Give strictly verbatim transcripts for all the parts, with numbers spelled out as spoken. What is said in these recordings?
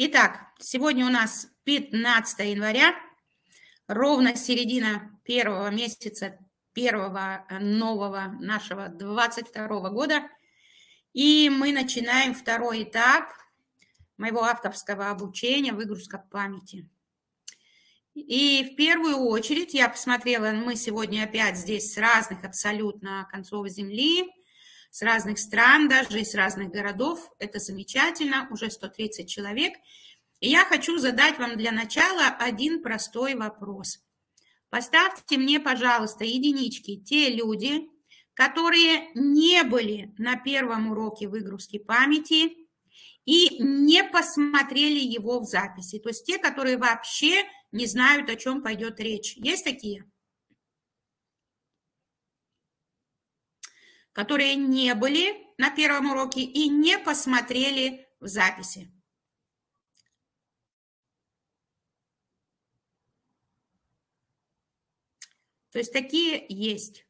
Итак, сегодня у нас пятнадцатое января, ровно середина первого месяца, первого нового нашего двадцать второго года. И мы начинаем второй этап моего авторского обучения «Выгрузка памяти». И в первую очередь я посмотрела, мы сегодня опять здесь с разных абсолютно концов Земли, с разных стран, даже из разных городов. Это замечательно, уже сто тридцать человек. И я хочу задать вам для начала один простой вопрос. Поставьте мне, пожалуйста, единички те люди, которые не были на первом уроке выгрузки памяти и не посмотрели его в записи. То есть те, которые вообще не знают, о чем пойдет речь. Есть такие? Которые не были на первом уроке и не посмотрели в записи. То есть такие есть.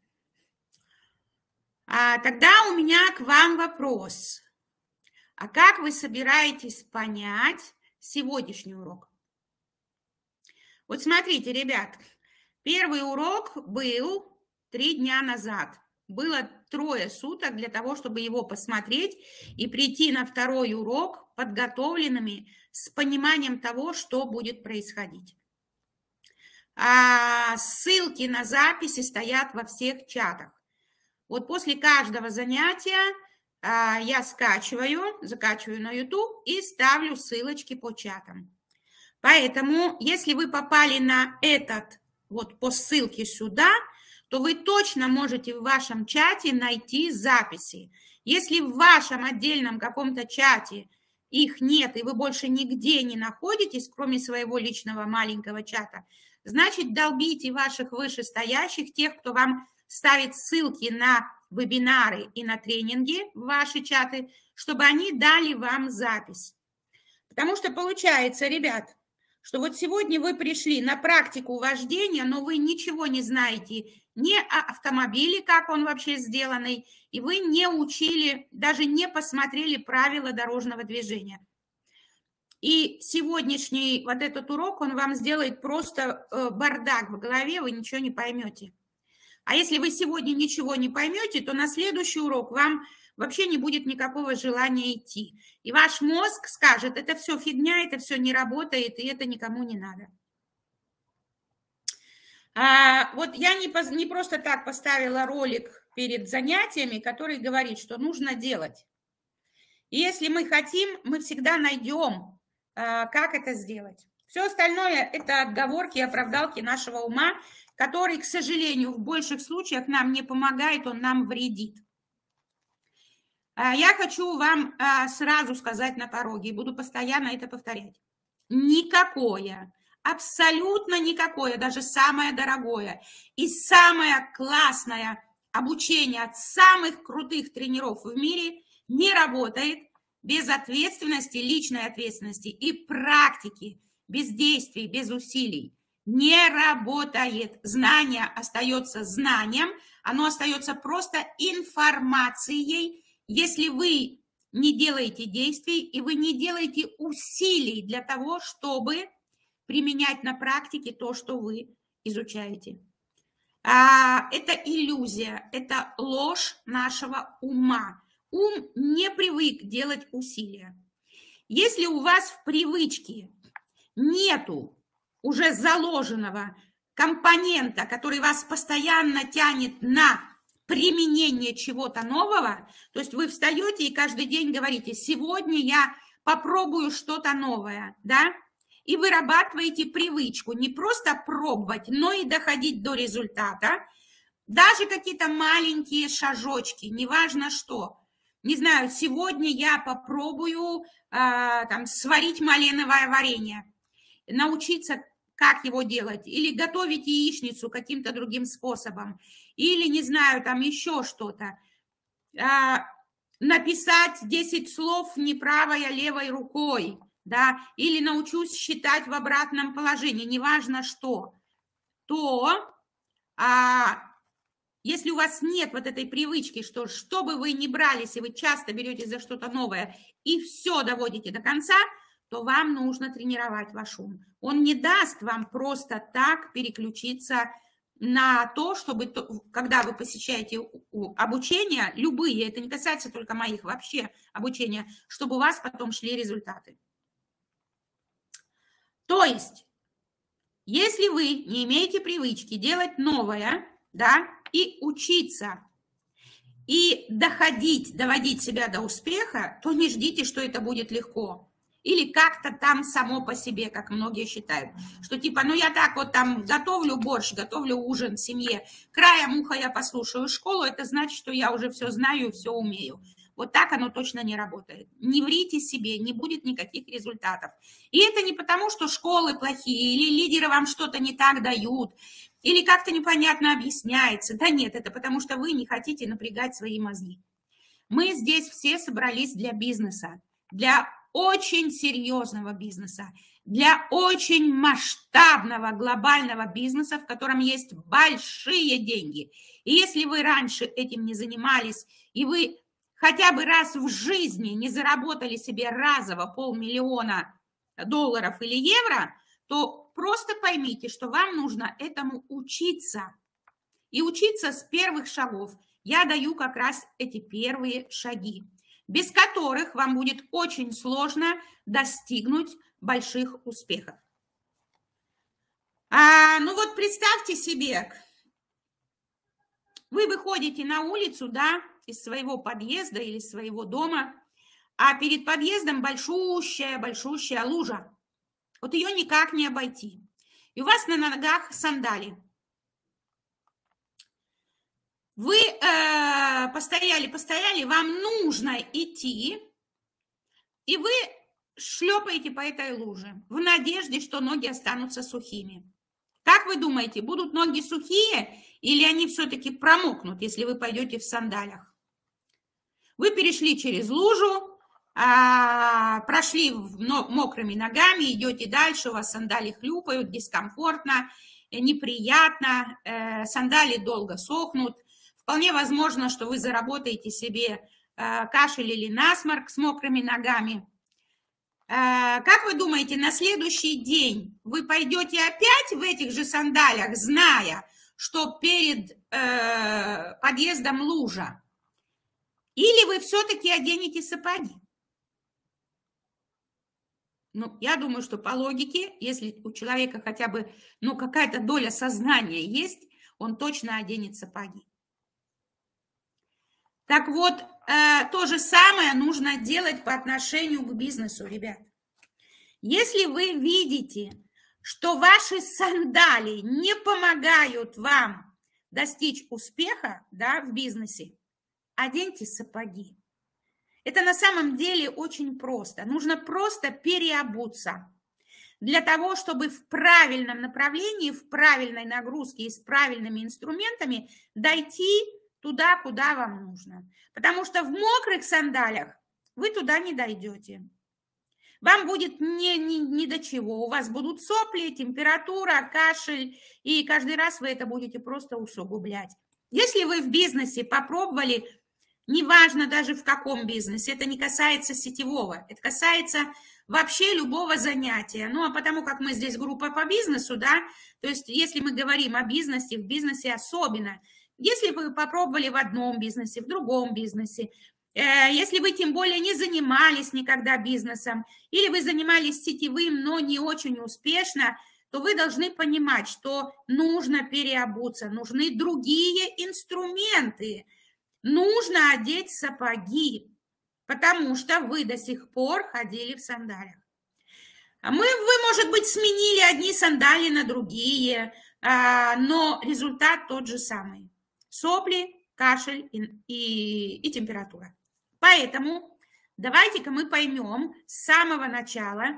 А тогда у меня к вам вопрос. А как вы собираетесь понять сегодняшний урок? Вот смотрите, ребят, первый урок был три дня назад. Было трое суток для того, чтобы его посмотреть и прийти на второй урок подготовленными с пониманием того, что будет происходить. А ссылки на записи стоят во всех чатах. Вот после каждого занятия а, я скачиваю, закачиваю на YouTube и ставлю ссылочки по чатам. Поэтому, если вы попали на этот, вот по ссылке сюда, то вы точно можете в вашем чате найти записи. Если в вашем отдельном каком-то чате их нет, и вы больше нигде не находитесь, кроме своего личного маленького чата, значит, долбите ваших вышестоящих, тех, кто вам ставит ссылки на вебинары и на тренинги в ваши чаты, чтобы они дали вам запись. Потому что получается, ребят, что вот сегодня вы пришли на практику вождения, но вы ничего не знаете ни о автомобиле, как он вообще сделанный, и вы не учили, даже не посмотрели правила дорожного движения. И сегодняшний вот этот урок, он вам сделает просто бардак в голове, вы ничего не поймете. А если вы сегодня ничего не поймете, то на следующий урок вам вообще не будет никакого желания идти. И ваш мозг скажет, это все фигня, это все не работает, и это никому не надо. А, вот я не, не просто так поставила ролик перед занятиями, который говорит, что нужно делать. И если мы хотим, мы всегда найдем, а, как это сделать. Все остальное – это отговорки и оправдалки нашего ума, который, к сожалению, в больших случаях нам не помогает, он нам вредит. Я хочу вам сразу сказать на пороге, и буду постоянно это повторять. Никакое, абсолютно никакое, даже самое дорогое и самое классное обучение от самых крутых тренеров в мире не работает без ответственности, личной ответственности и практики, без действий, без усилий. Не работает. Знание остается знанием, оно остается просто информацией, если вы не делаете действий и вы не делаете усилий для того, чтобы применять на практике то, что вы изучаете. Это иллюзия, это ложь нашего ума. Ум не привык делать усилия. Если у вас в привычке нету уже заложенного компонента, который вас постоянно тянет на применение чего-то нового, то есть вы встаете и каждый день говорите, сегодня я попробую что-то новое, да, и вырабатываете привычку не просто пробовать, но и доходить до результата, даже какие-то маленькие шажочки, неважно что. Не знаю, сегодня я попробую а, там, сварить малиновое варенье, научиться, как его делать, или готовить яичницу каким-то другим способом, или, не знаю, там еще что-то, а, написать десять слов не правой, а левой рукой, да, или научусь считать в обратном положении, неважно что, то а, если у вас нет вот этой привычки, что что бы вы ни брались, и вы часто берете за что-то новое и все доводите до конца, то вам нужно тренировать ваш ум. Он не даст вам просто так переключиться на то, чтобы, когда вы посещаете обучение, любые, это не касается только моих, вообще обучения, чтобы у вас потом шли результаты. То есть, если вы не имеете привычки делать новое, да, и учиться, и доходить, доводить себя до успеха, то не ждите, что это будет легко. Или как-то там само по себе, как многие считают. Что типа, ну я так вот там готовлю борщ, готовлю ужин в семье, краем уха я послушаю школу, это значит, что я уже все знаю и все умею. Вот так оно точно не работает. Не врите себе, не будет никаких результатов. И это не потому, что школы плохие, или лидеры вам что-то не так дают, или как-то непонятно объясняется. Да нет, это потому что вы не хотите напрягать свои мозги. Мы здесь все собрались для бизнеса, для очень серьезного бизнеса, для очень масштабного глобального бизнеса, в котором есть большие деньги. И если вы раньше этим не занимались, и вы хотя бы раз в жизни не заработали себе разово полмиллиона долларов или евро, то просто поймите, что вам нужно этому учиться. И учиться с первых шагов. Я даю как раз эти первые шаги, без которых вам будет очень сложно достигнуть больших успехов. А, ну вот представьте себе, вы выходите на улицу, да, из своего подъезда или своего дома, а перед подъездом большущая, большущая лужа. Вот ее никак не обойти. И у вас на ногах сандали. Вы э, постояли, постояли, вам нужно идти, и вы шлепаете по этой луже в надежде, что ноги останутся сухими. Как вы думаете, будут ноги сухие или они все-таки промокнут, если вы пойдете в сандалях? Вы перешли через лужу, а, прошли мокрыми ногами, идете дальше, у вас сандали хлюпают, дискомфортно, неприятно, э, сандали долго сохнут. Вполне возможно, что вы заработаете себе э, кашель или насморк с мокрыми ногами. Э, как вы думаете, на следующий день вы пойдете опять в этих же сандалях, зная, что перед э, подъездом лужа? Или вы все-таки оденете сапоги? Ну, я думаю, что по логике, если у человека хотя бы, ну, какая-то доля сознания есть, он точно оденет сапоги. Так вот, э, то же самое нужно делать по отношению к бизнесу, ребят. Если вы видите, что ваши сандали не помогают вам достичь успеха, да, в бизнесе, оденьте сапоги. Это на самом деле очень просто. Нужно просто переобуться для того, чтобы в правильном направлении, в правильной нагрузке и с правильными инструментами дойти туда, куда вам нужно. Потому что в мокрых сандалях вы туда не дойдете. Вам будет не, не, не до чего. У вас будут сопли, температура, кашель, и каждый раз вы это будете просто усугублять. Если вы в бизнесе попробовали, неважно даже в каком бизнесе, это не касается сетевого, это касается вообще любого занятия. Ну, а потому как мы здесь группа по бизнесу, да, то есть если мы говорим о бизнесе, в бизнесе особенно, если вы попробовали в одном бизнесе, в другом бизнесе, э, если вы тем более не занимались никогда бизнесом, или вы занимались сетевым, но не очень успешно, то вы должны понимать, что нужно переобуться, нужны другие инструменты, нужно одеть сапоги, потому что вы до сих пор ходили в сандалях. Мы, вы, может быть, сменили одни сандали на другие, но результат тот же самый. Сопли, кашель и, и, и температура. Поэтому давайте-ка мы поймем с самого начала,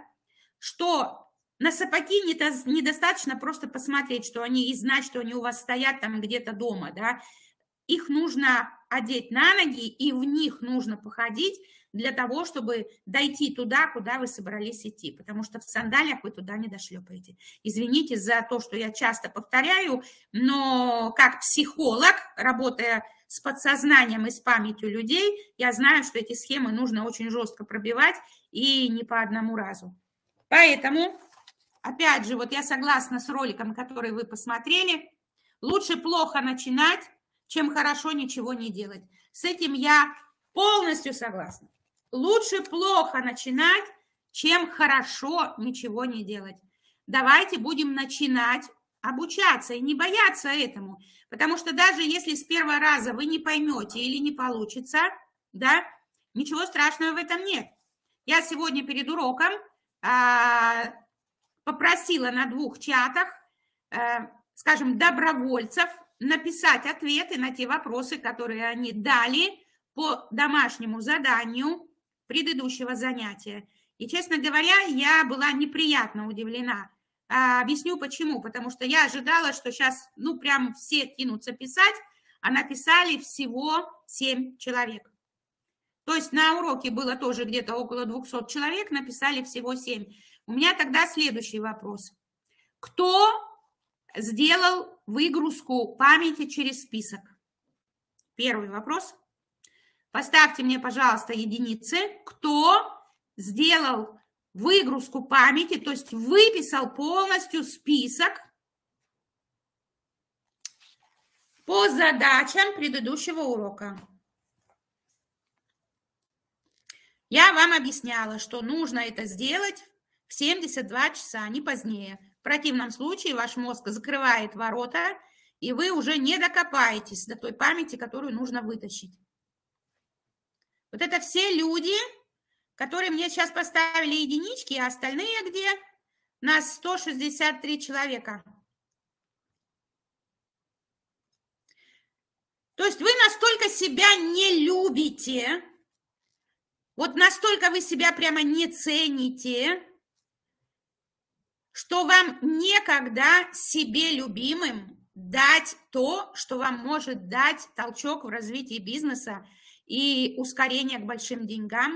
что на сапоги недостаточно просто посмотреть, что они, и знать, что они у вас стоят там где-то дома, да. Их нужно одеть на ноги, и в них нужно походить для того, чтобы дойти туда, куда вы собрались идти. Потому что в сандалиях вы туда не дошлепаете. Извините за то, что я часто повторяю, но как психолог, работая с подсознанием и с памятью людей, я знаю, что эти схемы нужно очень жестко пробивать и не по одному разу. Поэтому, опять же, вот я согласна с роликом, который вы посмотрели, лучше плохо начинать, чем хорошо ничего не делать. С этим я полностью согласна. Лучше плохо начинать, чем хорошо ничего не делать. Давайте будем начинать обучаться и не бояться этому. Потому что даже если с первого раза вы не поймете или не получится, да, ничего страшного в этом нет. Я сегодня перед уроком а, попросила на двух чатах, а, скажем, добровольцев написать ответы на те вопросы, которые они дали по домашнему заданию предыдущего занятия. И, честно говоря, я была неприятно удивлена. А, объясню почему. Потому что я ожидала, что сейчас, ну, прям все кинутся писать, а написали всего семь человек. То есть на уроке было тоже где-то около двухсот человек, написали всего семь. У меня тогда следующий вопрос. Кто сделал выгрузку памяти через список? Первый вопрос. Поставьте мне, пожалуйста, единицы. Кто сделал выгрузку памяти, то есть выписал полностью список по задачам предыдущего урока? Я вам объясняла, что нужно это сделать в семьдесят два часа, не позднее. В противном случае ваш мозг закрывает ворота, и вы уже не докопаетесь до той памяти, которую нужно вытащить. Вот это все люди, которые мне сейчас поставили единички, а остальные где? Нас сто шестьдесят три человека. То есть вы настолько себя не любите, вот настолько вы себя прямо не цените, что вам некогда себе любимым дать то, что вам может дать толчок в развитии бизнеса и ускорение к большим деньгам.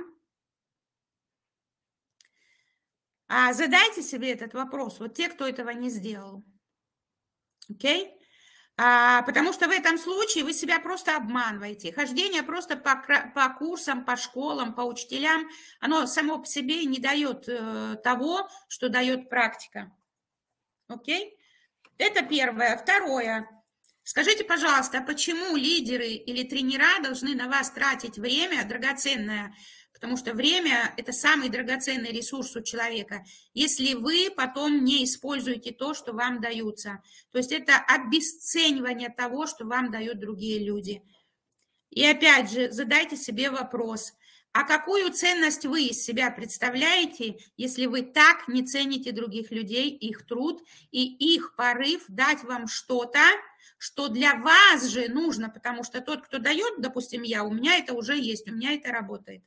А задайте себе этот вопрос, вот те, кто этого не сделал. Окей? А, потому что в этом случае вы себя просто обманываете. Хождение просто по, по курсам, по школам, по учителям, оно само по себе не дает э, того, что дает практика. Окей? Это первое. Второе. Скажите, пожалуйста, а почему лидеры или тренера должны на вас тратить время драгоценное? Потому что время – это самый драгоценный ресурс у человека, если вы потом не используете то, что вам даются. То есть это обесценивание того, что вам дают другие люди. И опять же, задайте себе вопрос, а какую ценность вы из себя представляете, если вы так не цените других людей, их труд и их порыв дать вам что-то, что для вас же нужно, потому что тот, кто дает, допустим, я, у меня это уже есть, у меня это работает.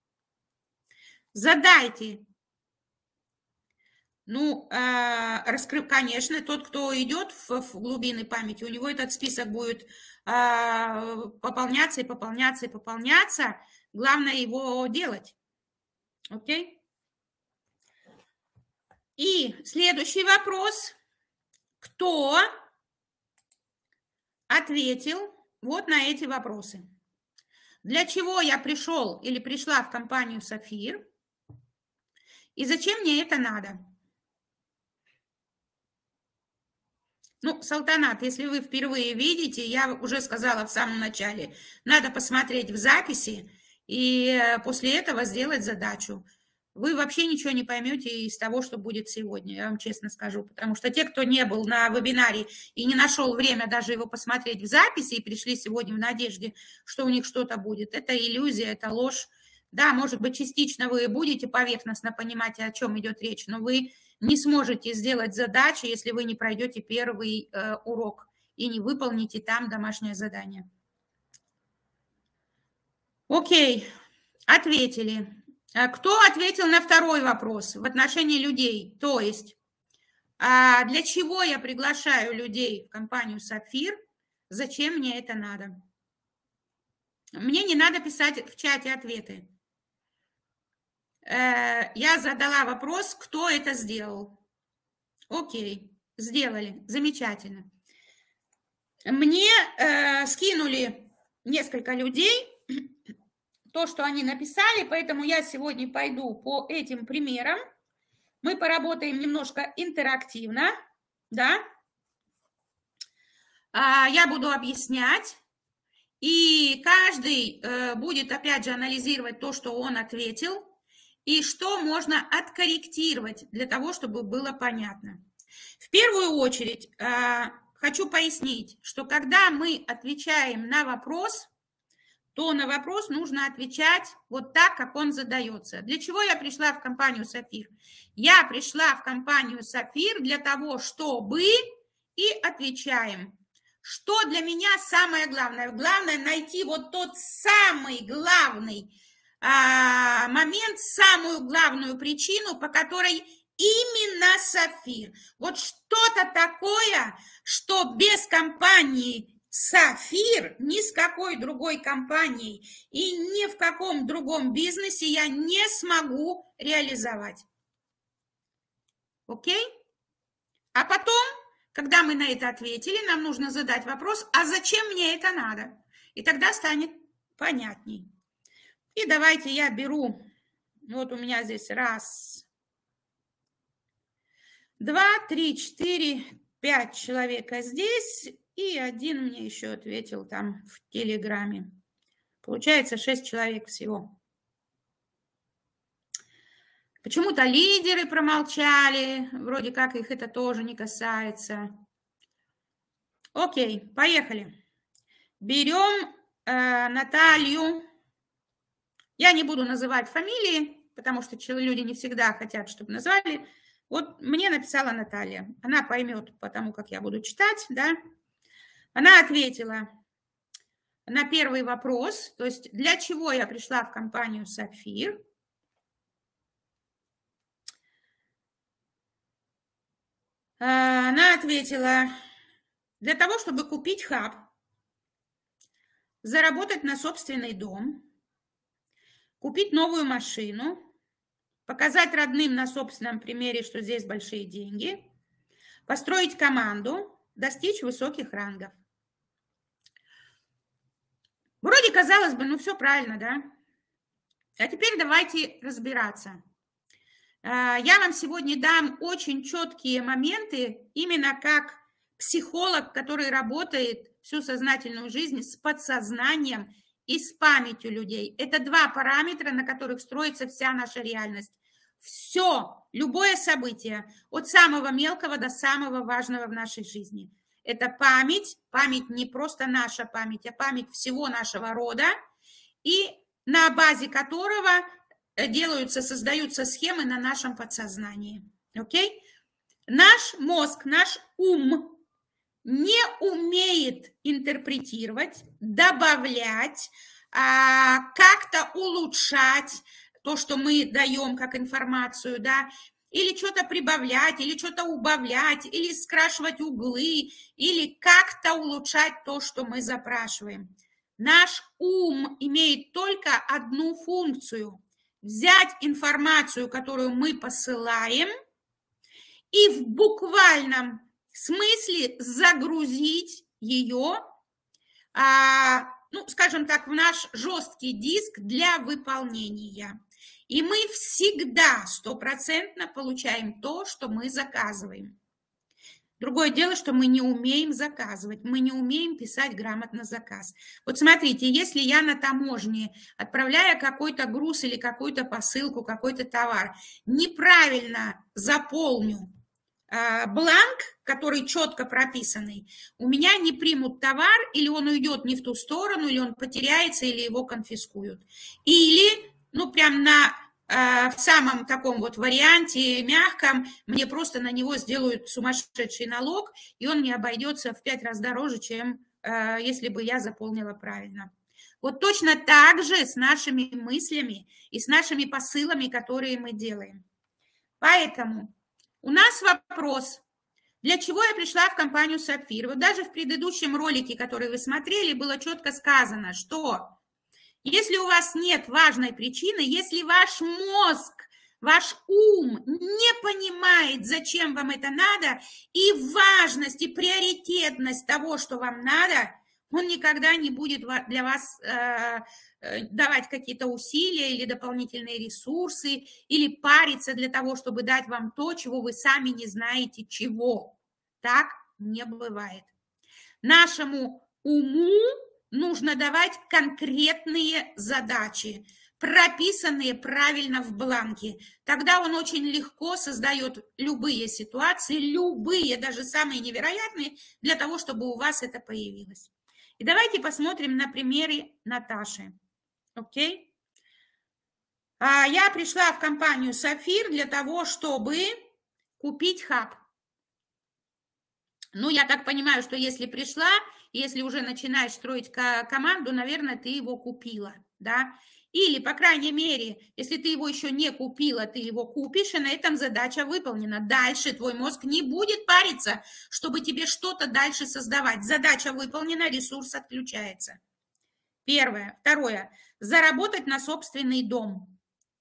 Задайте. Ну, э, раскрыв, конечно, тот, кто идет в, в глубины памяти, у него этот список будет э, пополняться и пополняться и пополняться. Главное его делать. Окей? И следующий вопрос. Кто ответил вот на эти вопросы? Для чего я пришел или пришла в компанию «Сафир»? И зачем мне это надо? Ну, Салтанат, если вы впервые видите, я уже сказала в самом начале, надо посмотреть в записи и после этого сделать задачу. Вы вообще ничего не поймете из того, что будет сегодня, я вам честно скажу. Потому что те, кто не был на вебинаре и не нашел время даже его посмотреть в записи и пришли сегодня в надежде, что у них что-то будет, это иллюзия, это ложь. Да, может быть, частично вы будете поверхностно понимать, о чем идет речь, но вы не сможете сделать задачу, если вы не пройдете первый э, урок и не выполните там домашнее задание. Окей, ответили. Кто ответил на второй вопрос в отношении людей? То есть, а для чего я приглашаю людей в компанию «Сафир»? Зачем мне это надо? Мне не надо писать в чате ответы. Я задала вопрос, кто это сделал. Окей, сделали, замечательно. Мне э, скинули несколько людей то, что они написали, поэтому я сегодня пойду по этим примерам. Мы поработаем немножко интерактивно, да. Я буду объяснять, и каждый будет, опять же, анализировать то, что он ответил, и что можно откорректировать для того, чтобы было понятно. В первую очередь хочу пояснить, что когда мы отвечаем на вопрос, то на вопрос нужно отвечать вот так, как он задается. Для чего я пришла в компанию «Сафир»? Я пришла в компанию «Сафир» для того, чтобы... И отвечаем. Что для меня самое главное? Главное найти вот тот самый главный а, момент, самую главную причину, по которой именно «Сафир». Вот что-то такое, что без компании «Сафир» ни с какой другой компанией и ни в каком другом бизнесе я не смогу реализовать. Окей? А потом... Когда мы на это ответили, нам нужно задать вопрос, а зачем мне это надо? И тогда станет понятней. И давайте я беру, вот у меня здесь раз, два, три, четыре, пять человека здесь, и один мне еще ответил там в Телеграме. Получается шесть человек всего. Почему-то лидеры промолчали, вроде как их это тоже не касается. Окей, поехали. Берем э, Наталью. Я не буду называть фамилии, потому что люди не всегда хотят, чтобы назвали. Вот мне написала Наталья. Она поймет, потому как я буду читать, да. Она ответила на первый вопрос, то есть для чего я пришла в компанию «Сафир». Она ответила, для того, чтобы купить хаб, заработать на собственный дом, купить новую машину, показать родным на собственном примере, что здесь большие деньги, построить команду, достичь высоких рангов. Вроде, казалось бы, ну все правильно, да? А теперь давайте разбираться. Я вам сегодня дам очень четкие моменты, именно как психолог, который работает всю сознательную жизнь с подсознанием и с памятью людей. Это два параметра, на которых строится вся наша реальность. Все, любое событие, от самого мелкого до самого важного в нашей жизни. Это память, память не просто наша память, а память всего нашего рода, и на базе которого... делаются, создаются схемы на нашем подсознании. Окей? Наш мозг, наш ум не умеет интерпретировать, добавлять, как-то улучшать то, что мы даем как информацию, да, или что-то прибавлять, или что-то убавлять, или скрашивать углы, или как-то улучшать то, что мы запрашиваем. Наш ум имеет только одну функцию – взять информацию, которую мы посылаем, и в буквальном смысле загрузить ее, а, ну, скажем так, в наш жесткий диск для выполнения. И мы всегда стопроцентно получаем то, что мы заказываем. Другое дело, что мы не умеем заказывать, мы не умеем писать грамотно заказ. Вот смотрите, если я на таможне, отправляя какой-то груз или какую-то посылку, какой-то товар, неправильно заполню э, бланк, который четко прописанный, у меня не примут товар, или он уйдет не в ту сторону, или он потеряется, или его конфискуют. Или, ну, прям на... в самом таком вот варианте мягком, мне просто на него сделают сумасшедший налог, и он мне обойдется в пять раз дороже, чем э, если бы я заполнила правильно. Вот точно так же с нашими мыслями и с нашими посылами, которые мы делаем. Поэтому у нас вопрос, для чего я пришла в компанию «Сафир». Вот даже в предыдущем ролике, который вы смотрели, было четко сказано, что... Если у вас нет важной причины, если ваш мозг, ваш ум не понимает, зачем вам это надо, и важность, и приоритетность того, что вам надо, он никогда не будет для вас э, давать какие-то усилия или дополнительные ресурсы, или париться для того, чтобы дать вам то, чего вы сами не знаете чего. Так не бывает. Нашему уму нужно давать конкретные задачи, прописанные правильно в бланке. Тогда он очень легко создает любые ситуации, любые, даже самые невероятные, для того, чтобы у вас это появилось. И давайте посмотрим на примере Наташи. Окей? А я пришла в компанию «Сафир» для того, чтобы купить хаб. Ну, я так понимаю, что если пришла, если уже начинаешь строить команду, наверное, ты его купила, да? Или, по крайней мере, если ты его еще не купила, ты его купишь, и на этом задача выполнена. Дальше твой мозг не будет париться, чтобы тебе что-то дальше создавать. Задача выполнена, ресурс отключается. Первое. Второе. Заработать на собственный дом.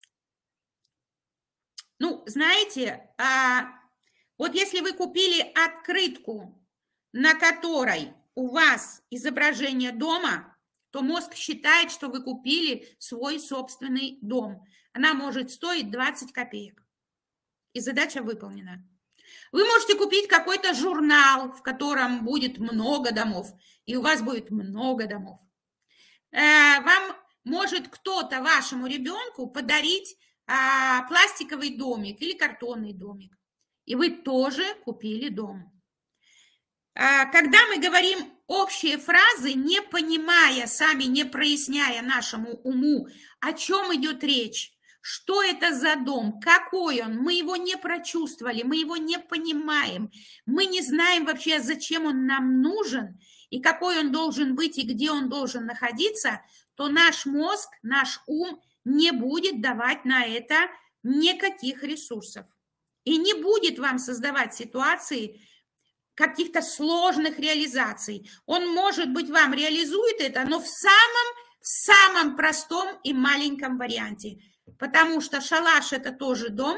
Ну, знаете, вот если вы купили открытку, на которой у вас изображение дома, то мозг считает, что вы купили свой собственный дом. Она может стоить двадцать копеек. И задача выполнена. Вы можете купить какой-то журнал, в котором будет много домов, и у вас будет много домов. Вам может кто-то, вашему ребенку, подарить пластиковый домик или картонный домик. И вы тоже купили дом. Когда мы говорим общие фразы, не понимая, сами не проясняя нашему уму, о чем идет речь, что это за дом, какой он, мы его не прочувствовали, мы его не понимаем, мы не знаем вообще, зачем он нам нужен, и какой он должен быть, и где он должен находиться, то наш мозг, наш ум не будет давать на это никаких ресурсов. И не будет вам создавать ситуации каких-то сложных реализаций. Он, может быть, вам реализует это, но в самом, в самом простом и маленьком варианте. Потому что шалаш – это тоже дом,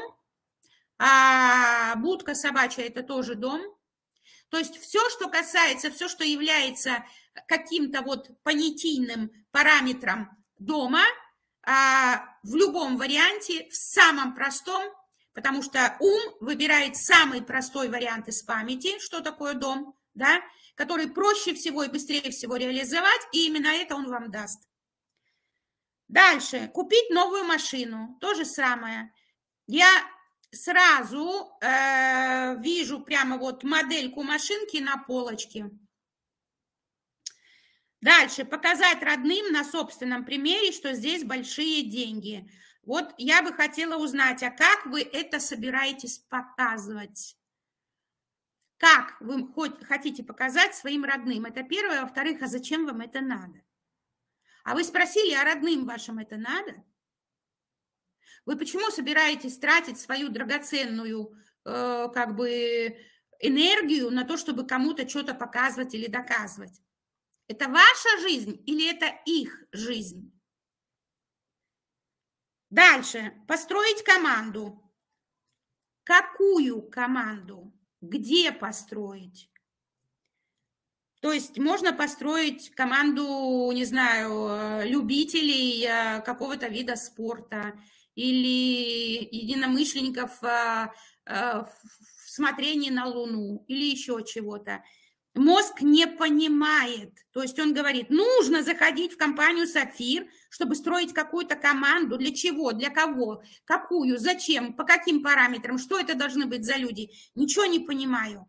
а будка собачья – это тоже дом. То есть все, что касается, все, что является каким-то вот понятийным параметром дома, в любом варианте, в самом простом, потому что ум выбирает самый простой вариант из памяти, что такое дом, да, который проще всего и быстрее всего реализовать, и именно это он вам даст. Дальше. Купить новую машину. То же самое. Я сразу э, вижу прямо вот модельку машинки на полочке. Дальше. Показать родным на собственном примере, что здесь большие деньги. Вот я бы хотела узнать, а как вы это собираетесь показывать? Как вы хоть хотите показать своим родным? Это первое. Во-вторых, а зачем вам это надо? А вы спросили, а родным вашим это надо? Вы почему собираетесь тратить свою драгоценную э, как бы энергию на то, чтобы кому-то что-то показывать или доказывать? Это ваша жизнь или это их жизнь? Дальше. Построить команду. Какую команду? Где построить? То есть можно построить команду, не знаю, любителей какого-то вида спорта или единомышленников в смотрении на Луну или еще чего-то. Мозг не понимает, то есть он говорит, нужно заходить в компанию «Сафир», чтобы строить какую-то команду. Для чего? Для кого? Какую? Зачем? По каким параметрам? Что это должны быть за люди? Ничего не понимаю.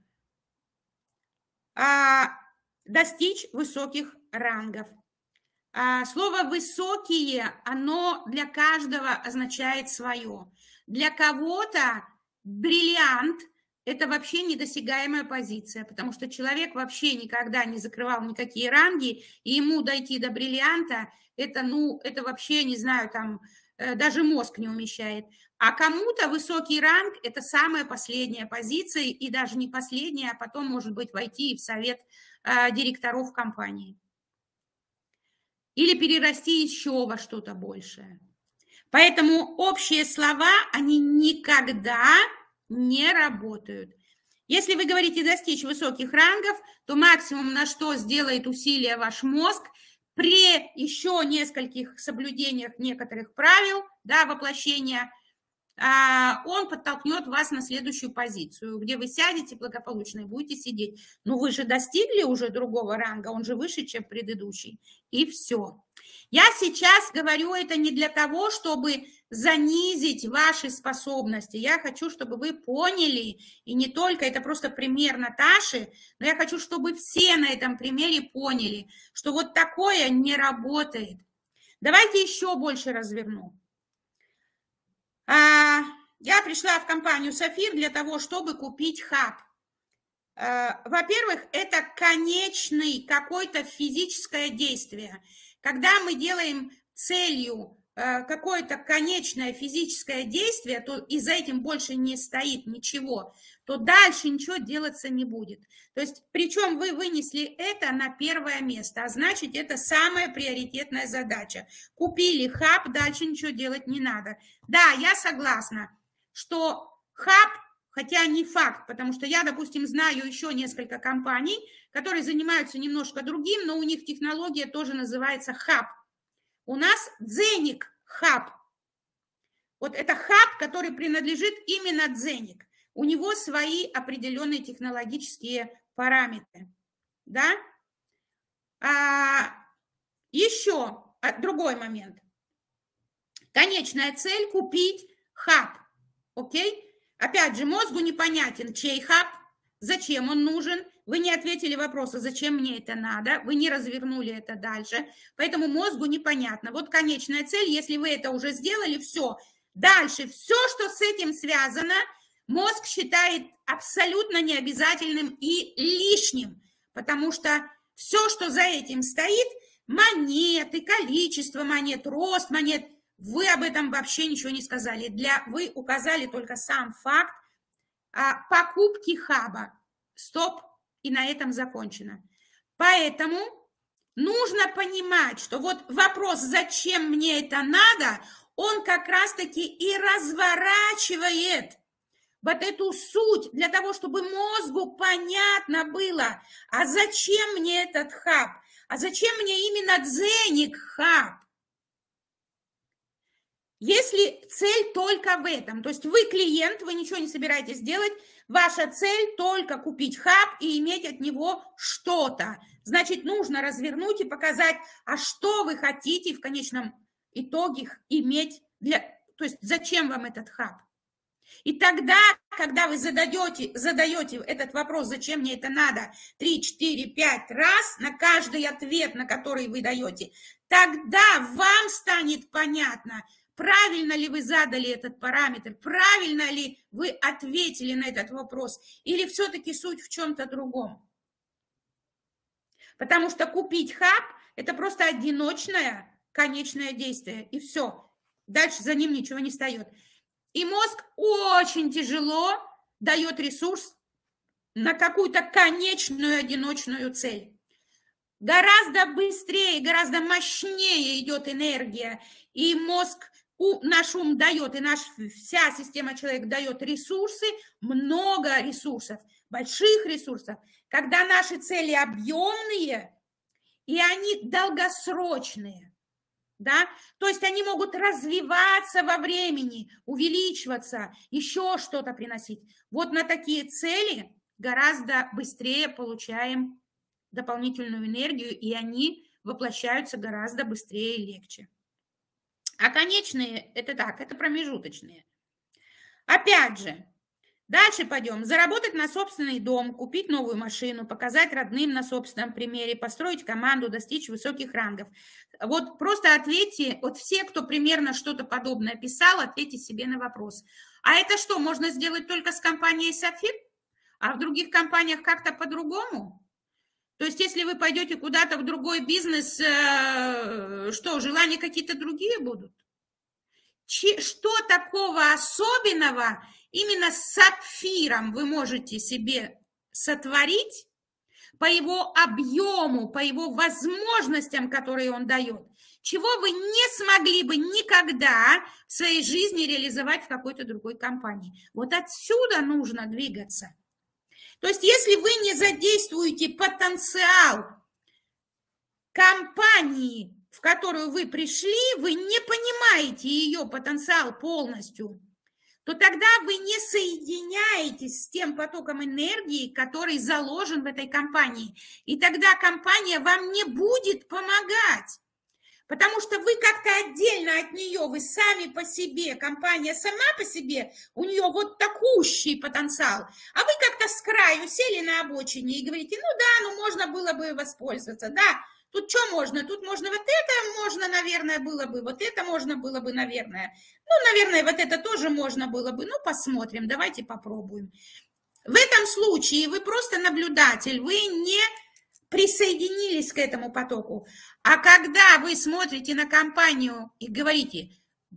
А, достичь высоких рангов. А, слово «высокие», оно для каждого означает свое. Для кого-то бриллиант – это вообще недосягаемая позиция, потому что человек вообще никогда не закрывал никакие ранги, и ему дойти до бриллианта, это, ну, это вообще, не знаю, там, даже мозг не умещает. А кому-то высокий ранг – это самая последняя позиция, и даже не последняя, а потом, может быть, войти в совет э, директоров компании. Или перерасти еще во что-то большее. Поэтому общие слова, они никогда не работают. Если вы говорите достичь высоких рангов, то максимум, на что сделает усилие ваш мозг, при еще нескольких соблюдениях некоторых правил, да, воплощения, он подтолкнет вас на следующую позицию, где вы сядете благополучно и будете сидеть. Но вы же достигли уже другого ранга, он же выше, чем предыдущий. И все. Я сейчас говорю это не для того, чтобы занизить ваши способности. Я хочу, чтобы вы поняли, и не только, это просто пример Наташи, но я хочу, чтобы все на этом примере поняли, что вот такое не работает. Давайте еще больше разверну. Я пришла в компанию «Сафир» для того, чтобы купить хаб. Во-первых, это конечный какое-то физическое действие. Когда мы делаем целью какое-то конечное физическое действие, то и за этим больше не стоит ничего, то дальше ничего делаться не будет. То есть, причем вы вынесли это на первое место, а значит, это самая приоритетная задача. Купили хаб, дальше ничего делать не надо. Да, я согласна, что хаб, хотя не факт, потому что я, допустим, знаю еще несколько компаний, которые занимаются немножко другим, но у них технология тоже называется хаб. У нас Дзеник хаб. Вот это хаб, который принадлежит именно Дзеник. У него свои определенные технологические параметры. Да? А, еще другой момент. Конечная цель – купить хаб. Окей? Опять же, мозгу непонятен, чей хаб, зачем он нужен. Вы не ответили вопросу, зачем мне это надо, вы не развернули это дальше, поэтому мозгу непонятно. Вот конечная цель, если вы это уже сделали, все. Дальше, все, что с этим связано, мозг считает абсолютно необязательным и лишним, потому что все, что за этим стоит, монеты, количество монет, рост монет, вы об этом вообще ничего не сказали. Для, вы указали только сам факт а, покупки хаба. Стоп. И на этом закончено. Поэтому нужно понимать, что вот вопрос, зачем мне это надо, он как раз-таки и разворачивает вот эту суть для того, чтобы мозгу понятно было, а зачем мне этот хаб, а зачем мне именно Дзеник хаб. Если цель только в этом, то есть вы клиент, вы ничего не собираетесь делать, ваша цель только купить хаб и иметь от него что-то. Значит, нужно развернуть и показать, а что вы хотите в конечном итоге иметь, для, то есть зачем вам этот хаб. И тогда, когда вы задаете, задаете этот вопрос, зачем мне это надо, три, четыре, пять раз, на каждый ответ, на который вы даете, тогда вам станет понятно, правильно ли вы задали этот параметр, правильно ли вы ответили на этот вопрос, или все-таки суть в чем-то другом. Потому что купить хаб – это просто одиночное конечное действие, и все. Дальше за ним ничего не встает. И мозг очень тяжело дает ресурс на какую-то конечную одиночную цель. Гораздо быстрее, гораздо мощнее идет энергия, и мозг, наш ум дает, и наша вся система человека дает ресурсы, много ресурсов, больших ресурсов, когда наши цели объемные, и они долгосрочные. Да? То есть они могут развиваться во времени, увеличиваться, еще что-то приносить. Вот на такие цели гораздо быстрее получаем дополнительную энергию, и они воплощаются гораздо быстрее и легче. А конечные – это так, это промежуточные. Опять же, дальше пойдем. Заработать на собственный дом, купить новую машину, показать родным на собственном примере, построить команду, достичь высоких рангов. Вот просто ответьте, вот все, кто примерно что-то подобное писал, ответьте себе на вопрос. А это что, можно сделать только с компанией «Сафир»? А в других компаниях как-то по-другому? То есть, если вы пойдете куда-то в другой бизнес, что, желания какие-то другие будут? Что такого особенного именно с сапфиром вы можете себе сотворить по его объему, по его возможностям, которые он дает, чего вы не смогли бы никогда в своей жизни реализовать в какой-то другой компании? Вот отсюда нужно двигаться. То есть, если вы не задействуете потенциал компании, в которую вы пришли, вы не понимаете ее потенциал полностью, то тогда вы не соединяетесь с тем потоком энергии, который заложен в этой компании. И тогда компания вам не будет помогать. Потому что вы как-то отдельно от нее, вы сами по себе, компания сама по себе, у нее вот такущий потенциал, а вы как-то с краю сели на обочине и говорите, ну да, ну можно было бы воспользоваться, да, тут что можно, тут можно вот это, можно, наверное, было бы, вот это можно было бы, наверное, ну, наверное, вот это тоже можно было бы, ну, посмотрим, давайте попробуем. В этом случае вы просто наблюдатель, вы не присоединились к этому потоку. А когда вы смотрите на компанию и говорите,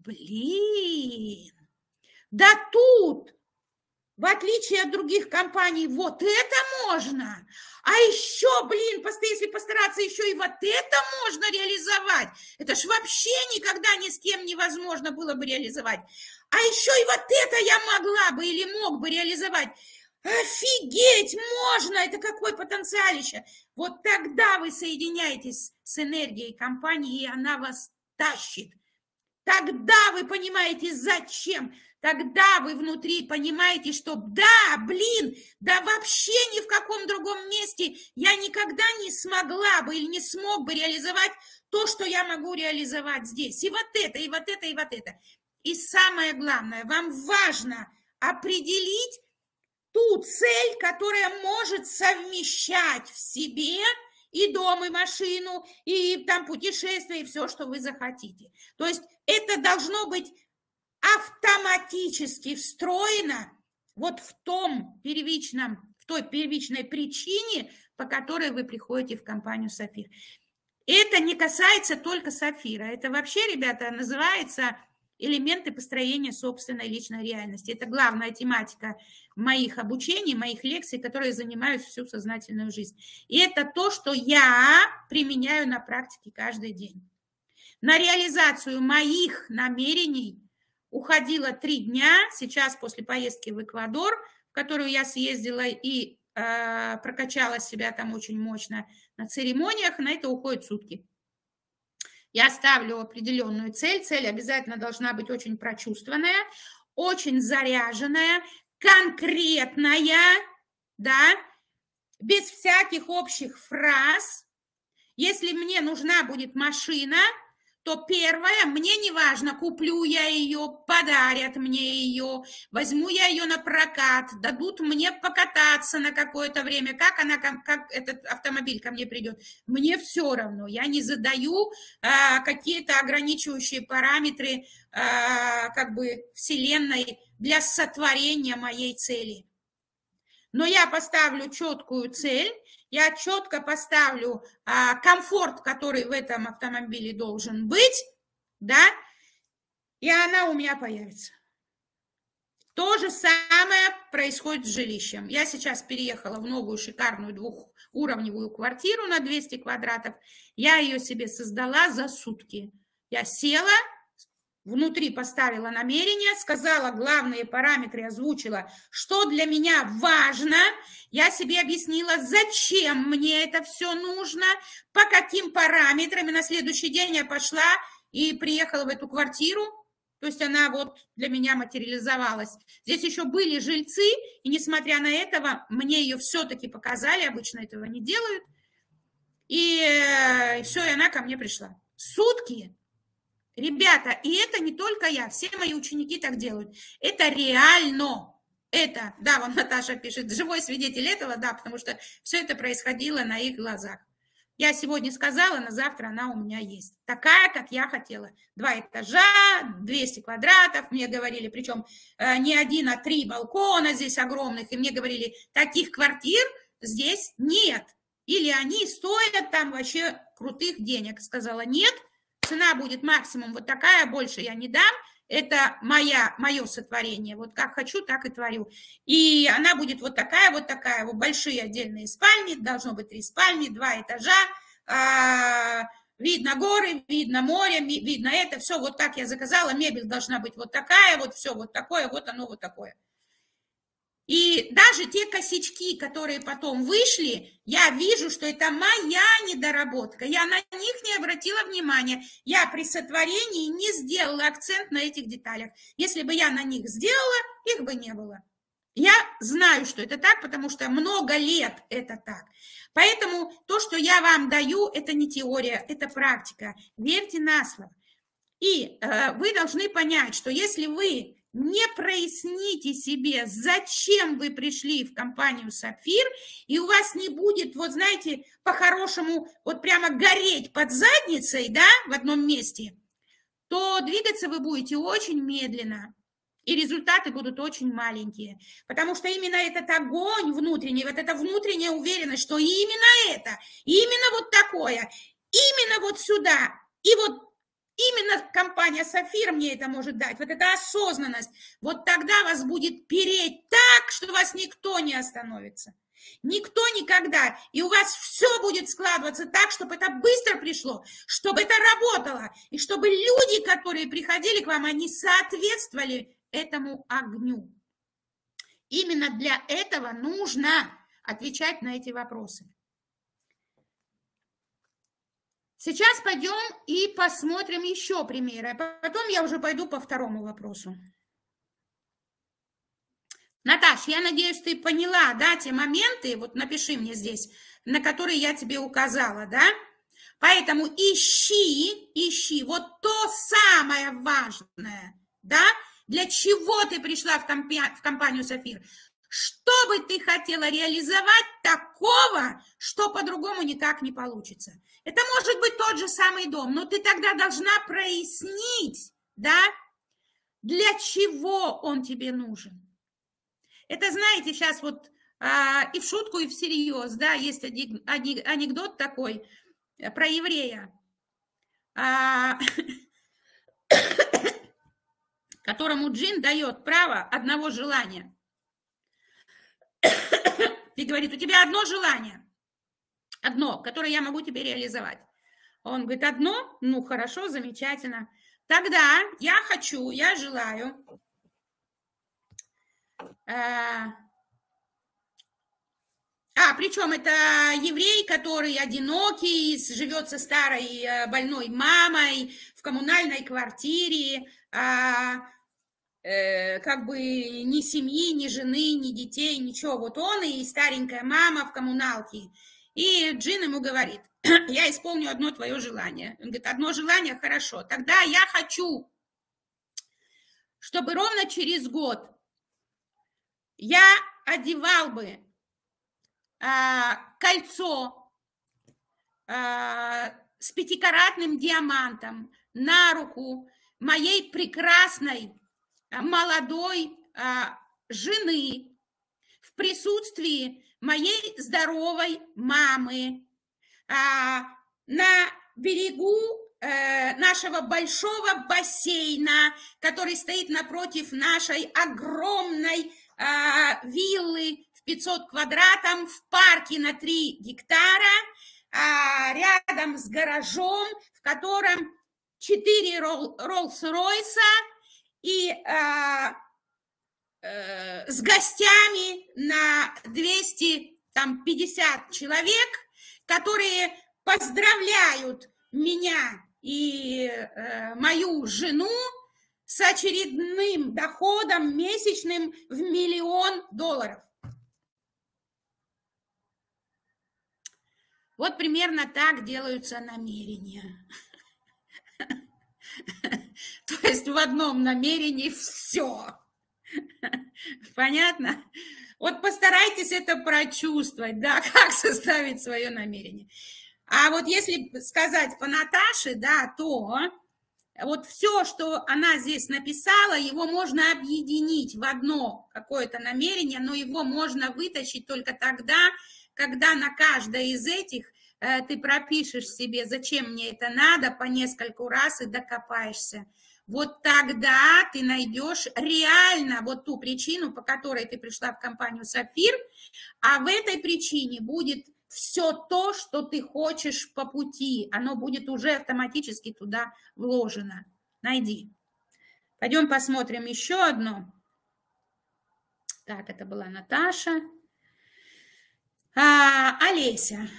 блин, да тут, в отличие от других компаний, вот это можно, а еще, блин, если постараться, еще и вот это можно реализовать. Это ж вообще никогда ни с кем невозможно было бы реализовать. А еще и вот это я могла бы или мог бы реализовать. Офигеть, можно, это какой потенциалище. Вот тогда вы соединяетесь с энергией компании, и она вас тащит. Тогда вы понимаете, зачем. Тогда вы внутри понимаете, что да, блин, да вообще ни в каком другом месте я никогда не смогла бы или не смог бы реализовать то, что я могу реализовать здесь. И вот это, и вот это, и вот это. И самое главное, вам важно определить ту цель, которая может совмещать в себе и дом, и машину, и там путешествие, и все, что вы захотите. То есть это должно быть автоматически встроено вот в том первичном, в той первичной причине, по которой вы приходите в компанию «Сафир». Это не касается только «Сафира». Это вообще, ребята, называется элементы построения собственной личной реальности. Это главная тематика моих обучений, моих лекций, которые занимают всю сознательную жизнь. И это то, что я применяю на практике каждый день. На реализацию моих намерений уходило три дня. Сейчас после поездки в Эквадор, в которую я съездила и э, прокачала себя там очень мощно на церемониях, на это уходят сутки. Я ставлю определенную цель. Цель обязательно должна быть очень прочувствованная, очень заряженная, конкретная, да, без всяких общих фраз. Если мне нужна будет машина, то первое, мне не важно, куплю я ее, подарят мне ее, возьму я ее на прокат, дадут мне покататься на какое-то время, как она, как этот автомобиль ко мне придет. Мне все равно, я не задаю а, какие-то ограничивающие параметры а, как бы вселенной для сотворения моей цели. Но я поставлю четкую цель, я четко поставлю а, комфорт, который в этом автомобиле должен быть, да, и она у меня появится. То же самое происходит с жилищем. Я сейчас переехала в новую шикарную двухуровневую квартиру на двести квадратов. Я ее себе создала за сутки. Я села, внутри поставила намерение, сказала главные параметры, озвучила, что для меня важно. Я себе объяснила, зачем мне это все нужно, по каким параметрам. И на следующий день я пошла и приехала в эту квартиру. То есть она вот для меня материализовалась. Здесь еще были жильцы, и несмотря на это, мне ее все-таки показали. Обычно этого не делают. И, и все, и она ко мне пришла. Сутки. Ребята, и это не только я, все мои ученики так делают. Это реально. Это, да, вон Наташа пишет, живой свидетель этого, да, потому что все это происходило на их глазах. Я сегодня сказала, на завтра она у меня есть. Такая, как я хотела. Два этажа, двести квадратов, мне говорили, причем не один, а три балкона здесь огромных, и мне говорили, таких квартир здесь нет. Или они стоят там вообще крутых денег. Сказала, нет. Цена будет максимум вот такая, больше я не дам. Это моя, мое сотворение. Вот как хочу, так и творю. И она будет вот такая, вот такая. Вот большие отдельные спальни. Должно быть три спальни, два этажа. А, видно горы, видно море, видно это. Все вот как я заказала. Мебель должна быть вот такая, вот все вот такое, вот оно вот такое. И даже те косячки, которые потом вышли, я вижу, что это моя недоработка. Я на них не обратила внимания. Я при сотворении не сделала акцент на этих деталях. Если бы я на них сделала, их бы не было. Я знаю, что это так, потому что много лет это так. Поэтому то, что я вам даю, это не теория, это практика. Верьте на слово. И э, вы должны понять, что если вы не проясните себе, зачем вы пришли в компанию «Сапфир», и у вас не будет, вот знаете, по-хорошему, вот прямо гореть под задницей, да, в одном месте, то двигаться вы будете очень медленно, и результаты будут очень маленькие. Потому что именно этот огонь внутренний, вот эта внутренняя уверенность, что именно это, именно вот такое, именно вот сюда, и вот именно компания «Сапфир» мне это может дать, вот эта осознанность, вот тогда вас будет переть так, что вас никто не остановится. Никто никогда. И у вас все будет складываться так, чтобы это быстро пришло, чтобы это работало, и чтобы люди, которые приходили к вам, они соответствовали этому огню. Именно для этого нужно отвечать на эти вопросы. Сейчас пойдем и посмотрим еще примеры. Потом я уже пойду по второму вопросу. Наташ, я надеюсь, ты поняла, да, те моменты, вот напиши мне здесь, на которые я тебе указала, да? Поэтому ищи, ищи вот то самое важное, да? Для чего ты пришла в, компи- в компанию «Сапфир»? Что бы ты хотела реализовать такого, что по-другому никак не получится? Это может быть тот же самый дом, но ты тогда должна прояснить, да, для чего он тебе нужен. Это, знаете, сейчас вот а, и в шутку, и всерьез, да, есть один, один анекдот такой про еврея, а, которому джин дает право одного желания. И говорит, у тебя одно желание, одно, которое я могу тебе реализовать. Он говорит, одно? Ну, хорошо, замечательно. Тогда я хочу, я желаю... А, причем это еврей, который одинокий, живет со старой больной мамой в коммунальной квартире, а, э, как бы ни семьи, ни жены, ни детей, ничего. Вот он и старенькая мама в коммуналке. И джин ему говорит, я исполню одно твое желание. Он говорит, одно желание, хорошо. Тогда я хочу, чтобы ровно через год я одевал бы а, кольцо а, с пятикаратным диамантом на руку моей прекрасной а, молодой а, жены в присутствии моей здоровой мамы а, на берегу э, нашего большого бассейна, который стоит напротив нашей огромной виллы в пятьсот квадратов в парке на три гектара, рядом с гаражом, в котором четыре Роллс-Ройса и а, э, с гостями на двести пятьдесят человек, которые поздравляют меня и э, мою жену с очередным доходом месячным в миллион долларов. Вот примерно так делаются намерения. То есть в одном намерении все. Понятно? Вот постарайтесь это прочувствовать, да, как составить свое намерение. А вот если сказать по Наташе, да, то... Вот все, что она здесь написала, его можно объединить в одно какое-то намерение, но его можно вытащить только тогда, когда на каждое из этих э, ты пропишешь себе, зачем мне это надо, по нескольку раз и докопаешься. Вот тогда ты найдешь реально вот ту причину, по которой ты пришла в компанию «Сапфир», а в этой причине будет... все то, что ты хочешь по пути, оно будет уже автоматически туда вложено. Найди. Пойдем посмотрим еще одно. Так, это была Наташа. А, Олеся.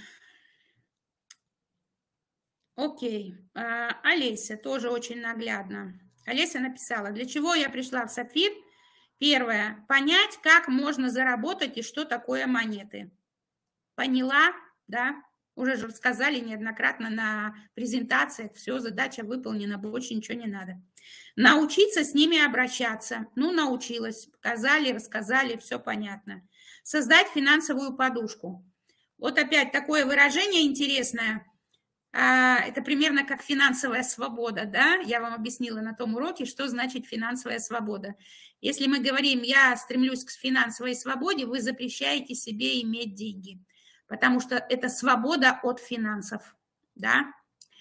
Окей. А, Олеся тоже очень наглядно. Олеся написала, для чего я пришла в Сапфир? Первое. Понять, как можно заработать и что такое монеты. Поняла, да? Уже же рассказали неоднократно на презентациях. Все, задача выполнена, больше ничего не надо. Научиться с ними обращаться. Ну, научилась. Показали, рассказали, все понятно. Создать финансовую подушку. Вот опять такое выражение интересное. Это примерно как финансовая свобода, да? Я вам объяснила на том уроке, что значит финансовая свобода. Если мы говорим, я стремлюсь к финансовой свободе, вы запрещаете себе иметь деньги, потому что это свобода от финансов, да?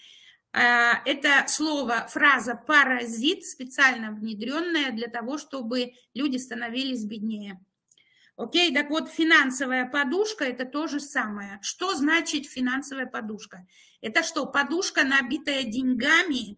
Это слово, фраза «паразит» специально внедренная для того, чтобы люди становились беднее. Окей, так вот, финансовая подушка – это то же самое. Что значит финансовая подушка? Это что, подушка, набитая деньгами?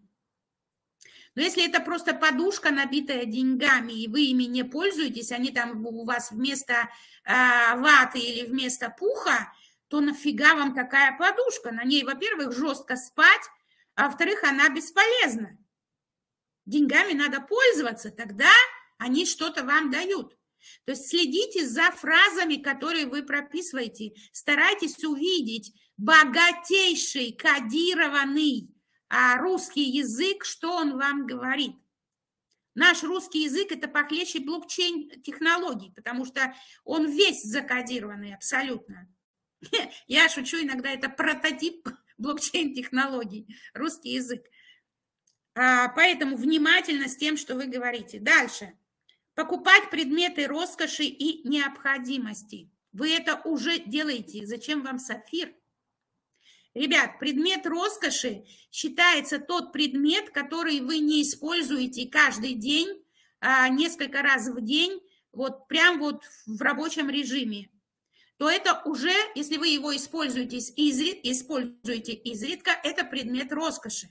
Но если это просто подушка, набитая деньгами, и вы ими не пользуетесь, они там у вас вместо э, ваты или вместо пуха, то нафига вам такая подушка? На ней, во-первых, жестко спать, а во-вторых, она бесполезна. Деньгами надо пользоваться, тогда они что-то вам дают. То есть следите за фразами, которые вы прописываете. Старайтесь увидеть богатейший, кодированный а, русский язык, что он вам говорит. Наш русский язык – это похлеще блокчейн-технологий, потому что он весь закодированный абсолютно. Я шучу иногда, это прототип блокчейн-технологий, русский язык. А, поэтому внимательно с тем, что вы говорите. Дальше. Покупать предметы роскоши и необходимости. Вы это уже делаете. Зачем вам Сапфир? Ребят, предмет роскоши считается тот предмет, который вы не используете каждый день, несколько раз в день, вот прям вот в рабочем режиме. То это уже, если вы его используете изредка, используете изредка, это предмет роскоши.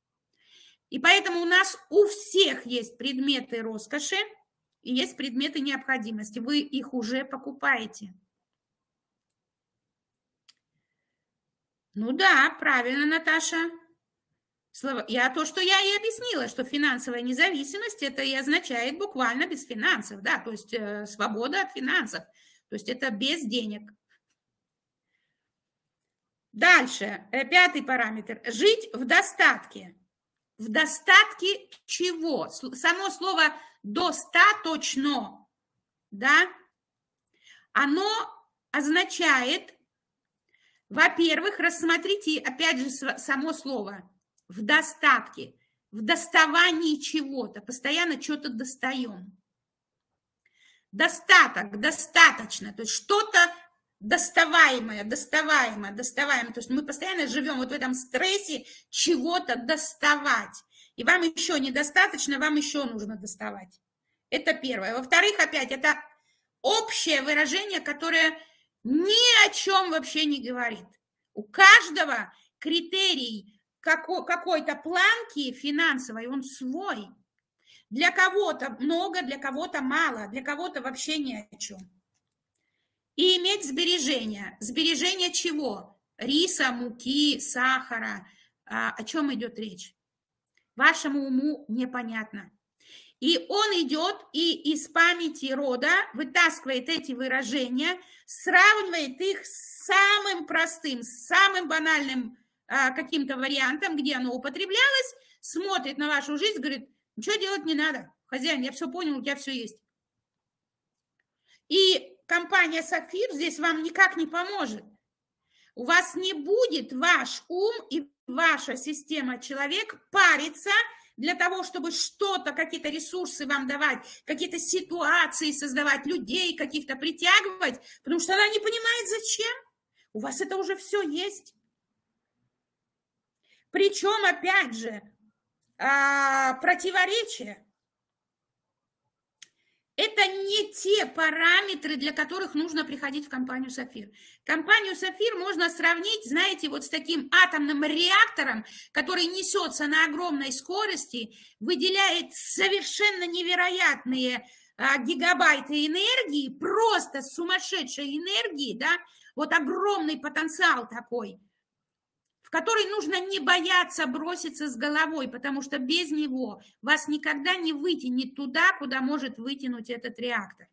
И поэтому у нас у всех есть предметы роскоши, и есть предметы необходимости. Вы их уже покупаете. Ну да, правильно, Наташа. Я то, что я и объяснила, что финансовая независимость, это и означает буквально без финансов, да, то есть э, свобода от финансов, то есть это без денег. Дальше, э, пятый параметр. Жить в достатке. В достатке чего? Само слово «достаточно», да, оно означает, во-первых, рассмотрите, опять же, само слово «в достатке», в доставании чего-то, постоянно что-то достаем. Достаток, достаточно, то есть что-то доставаемое, доставаемое, доставаемое. То есть мы постоянно живем вот в этом стрессе чего-то доставать. И вам еще недостаточно, вам еще нужно доставать. Это первое. Во-вторых, опять, это общее выражение, которое ни о чем вообще не говорит. У каждого критерий какой-то планки финансовой, он свой. Для кого-то много, для кого-то мало, для кого-то вообще ни о чем. И иметь сбережения. Сбережения чего? Риса, муки, сахара. А, о чем идет речь? Вашему уму непонятно. И он идет и из памяти рода вытаскивает эти выражения, сравнивает их с самым простым, с самым банальным а, каким-то вариантом, где оно употреблялось, смотрит на вашу жизнь, говорит, ничего делать не надо, хозяин, я все понял, у тебя все есть. И компания Сапфир здесь вам никак не поможет. У вас не будет ваш ум и ваша система человек париться для того, чтобы что-то, какие-то ресурсы вам давать, какие-то ситуации создавать, людей каких-то притягивать, потому что она не понимает, зачем. У вас это уже все есть. Причем, опять же, противоречие. Это не те параметры, для которых нужно приходить в компанию Сапфир. Компанию Сапфир можно сравнить, знаете, вот с таким атомным реактором, который несется на огромной скорости, выделяет совершенно невероятные гигабайты энергии, просто сумасшедшей энергии, да, вот огромный потенциал такой, в который нужно не бояться броситься с головой, потому что без него вас никогда не вытянет туда, куда может вытянуть этот реактор.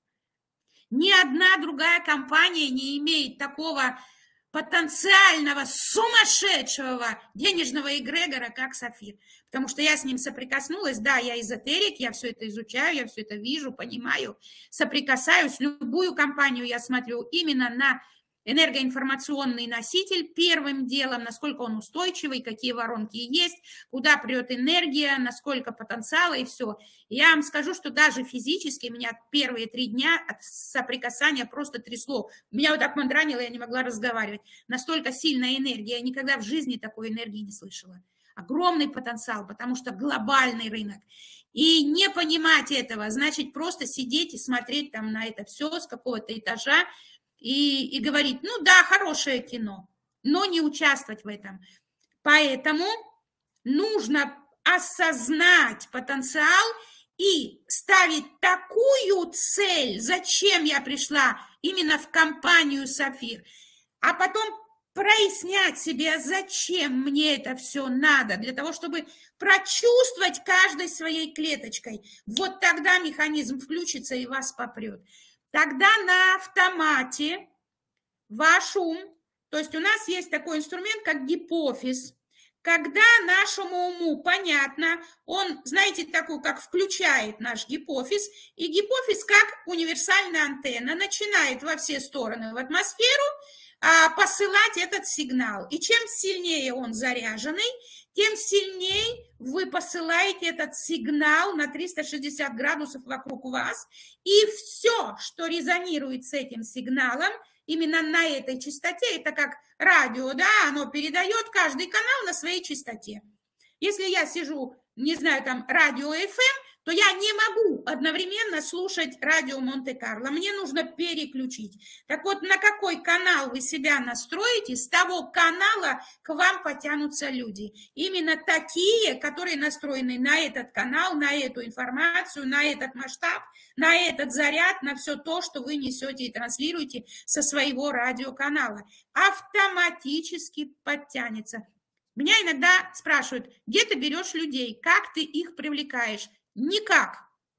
Ни одна другая компания не имеет такого потенциального, сумасшедшего денежного эгрегора, как Сафир. Потому что я с ним соприкоснулась, да, я эзотерик, я все это изучаю, я все это вижу, понимаю, соприкасаюсь. Любую компанию я смотрю именно на энергоинформационный носитель первым делом, насколько он устойчивый, какие воронки есть, куда прет энергия, насколько потенциала и все. Я вам скажу, что даже физически меня первые три дня от соприкасания просто трясло. Меня вот так мандранило, я не могла разговаривать. Настолько сильная энергия, я никогда в жизни такой энергии не слышала. Огромный потенциал, потому что глобальный рынок. И не понимать этого, значит просто сидеть и смотреть там на это все с какого-то этажа, И, и говорить, ну да, хорошее кино, но не участвовать в этом. Поэтому нужно осознать потенциал и ставить такую цель, зачем я пришла именно в компанию «Сафир», а потом прояснять себе, зачем мне это все надо, для того, чтобы прочувствовать каждой своей клеточкой. Вот тогда механизм включится и вас попрет. Тогда на автомате ваш ум, то есть у нас есть такой инструмент, как гипофиз, когда нашему уму понятно, он, знаете, такой, как включает наш гипофиз, и гипофиз, как универсальная антенна, начинает во все стороны в атмосферу а, посылать этот сигнал. И чем сильнее он заряженный, тем сильнее вы посылаете этот сигнал на триста шестьдесят градусов вокруг вас, и все, что резонирует с этим сигналом, именно на этой частоте, это как радио, да, оно передает каждый канал на своей частоте. Если я сижу, не знаю, там, радио эф эм, то я не могу одновременно слушать радио Монте-Карло. Мне нужно переключить. Так вот, на какой канал вы себя настроите, с того канала к вам потянутся люди. Именно такие, которые настроены на этот канал, на эту информацию, на этот масштаб, на этот заряд, на все то, что вы несете и транслируете со своего радиоканала. Автоматически подтянется. Меня иногда спрашивают, где ты берешь людей, как ты их привлекаешь? Никак.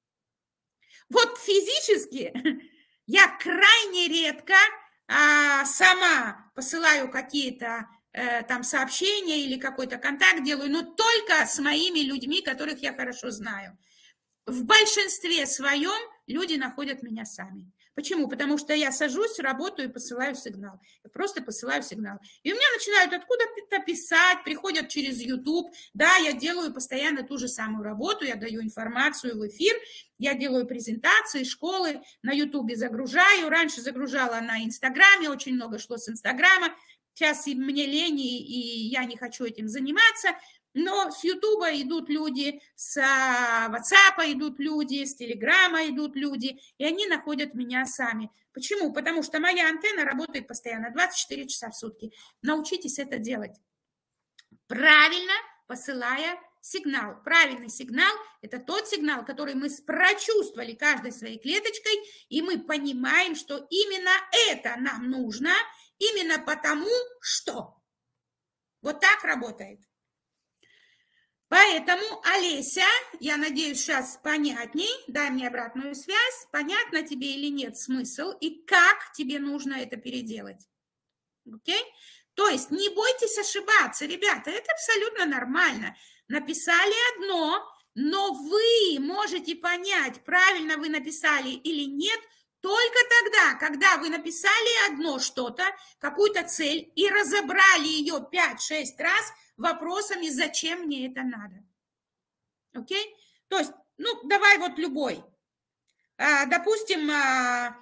Вот физически я крайне редко а, сама посылаю какие-то э, там сообщения или какой-то контакт делаю, но только с моими людьми, которых я хорошо знаю. В большинстве своем люди находят меня сами. Почему? Потому что я сажусь, работаю и посылаю сигнал. Я просто посылаю сигнал. И у меня начинают откуда-то писать, приходят через YouTube. Да, я делаю постоянно ту же самую работу, я даю информацию в эфир, я делаю презентации, школы, на YouTube загружаю. Раньше загружала на Инстаграме, очень много шло с Инстаграма. Сейчас мне лень, и я не хочу этим заниматься. Но с Ютуба идут люди, с Ватсапа идут люди, с Телеграма идут люди, и они находят меня сами. Почему? Потому что моя антенна работает постоянно, двадцать четыре часа в сутки. Научитесь это делать. Правильно посылая сигнал. Правильный сигнал – это тот сигнал, который мы прочувствовали каждой своей клеточкой, и мы понимаем, что именно это нам нужно, именно потому что. Вот так работает. Поэтому, Олеся, я надеюсь, сейчас понятней, дай мне обратную связь, понятно тебе или нет смысл, и как тебе нужно это переделать. Окей? То есть не бойтесь ошибаться, ребята, это абсолютно нормально. Написали одно, но вы можете понять, правильно вы написали или нет, только тогда, когда вы написали одно что-то, какую-то цель, и разобрали ее пять-шесть раз вопросами, зачем мне это надо. Окей? То есть, ну, давай вот любой. А, допустим, а,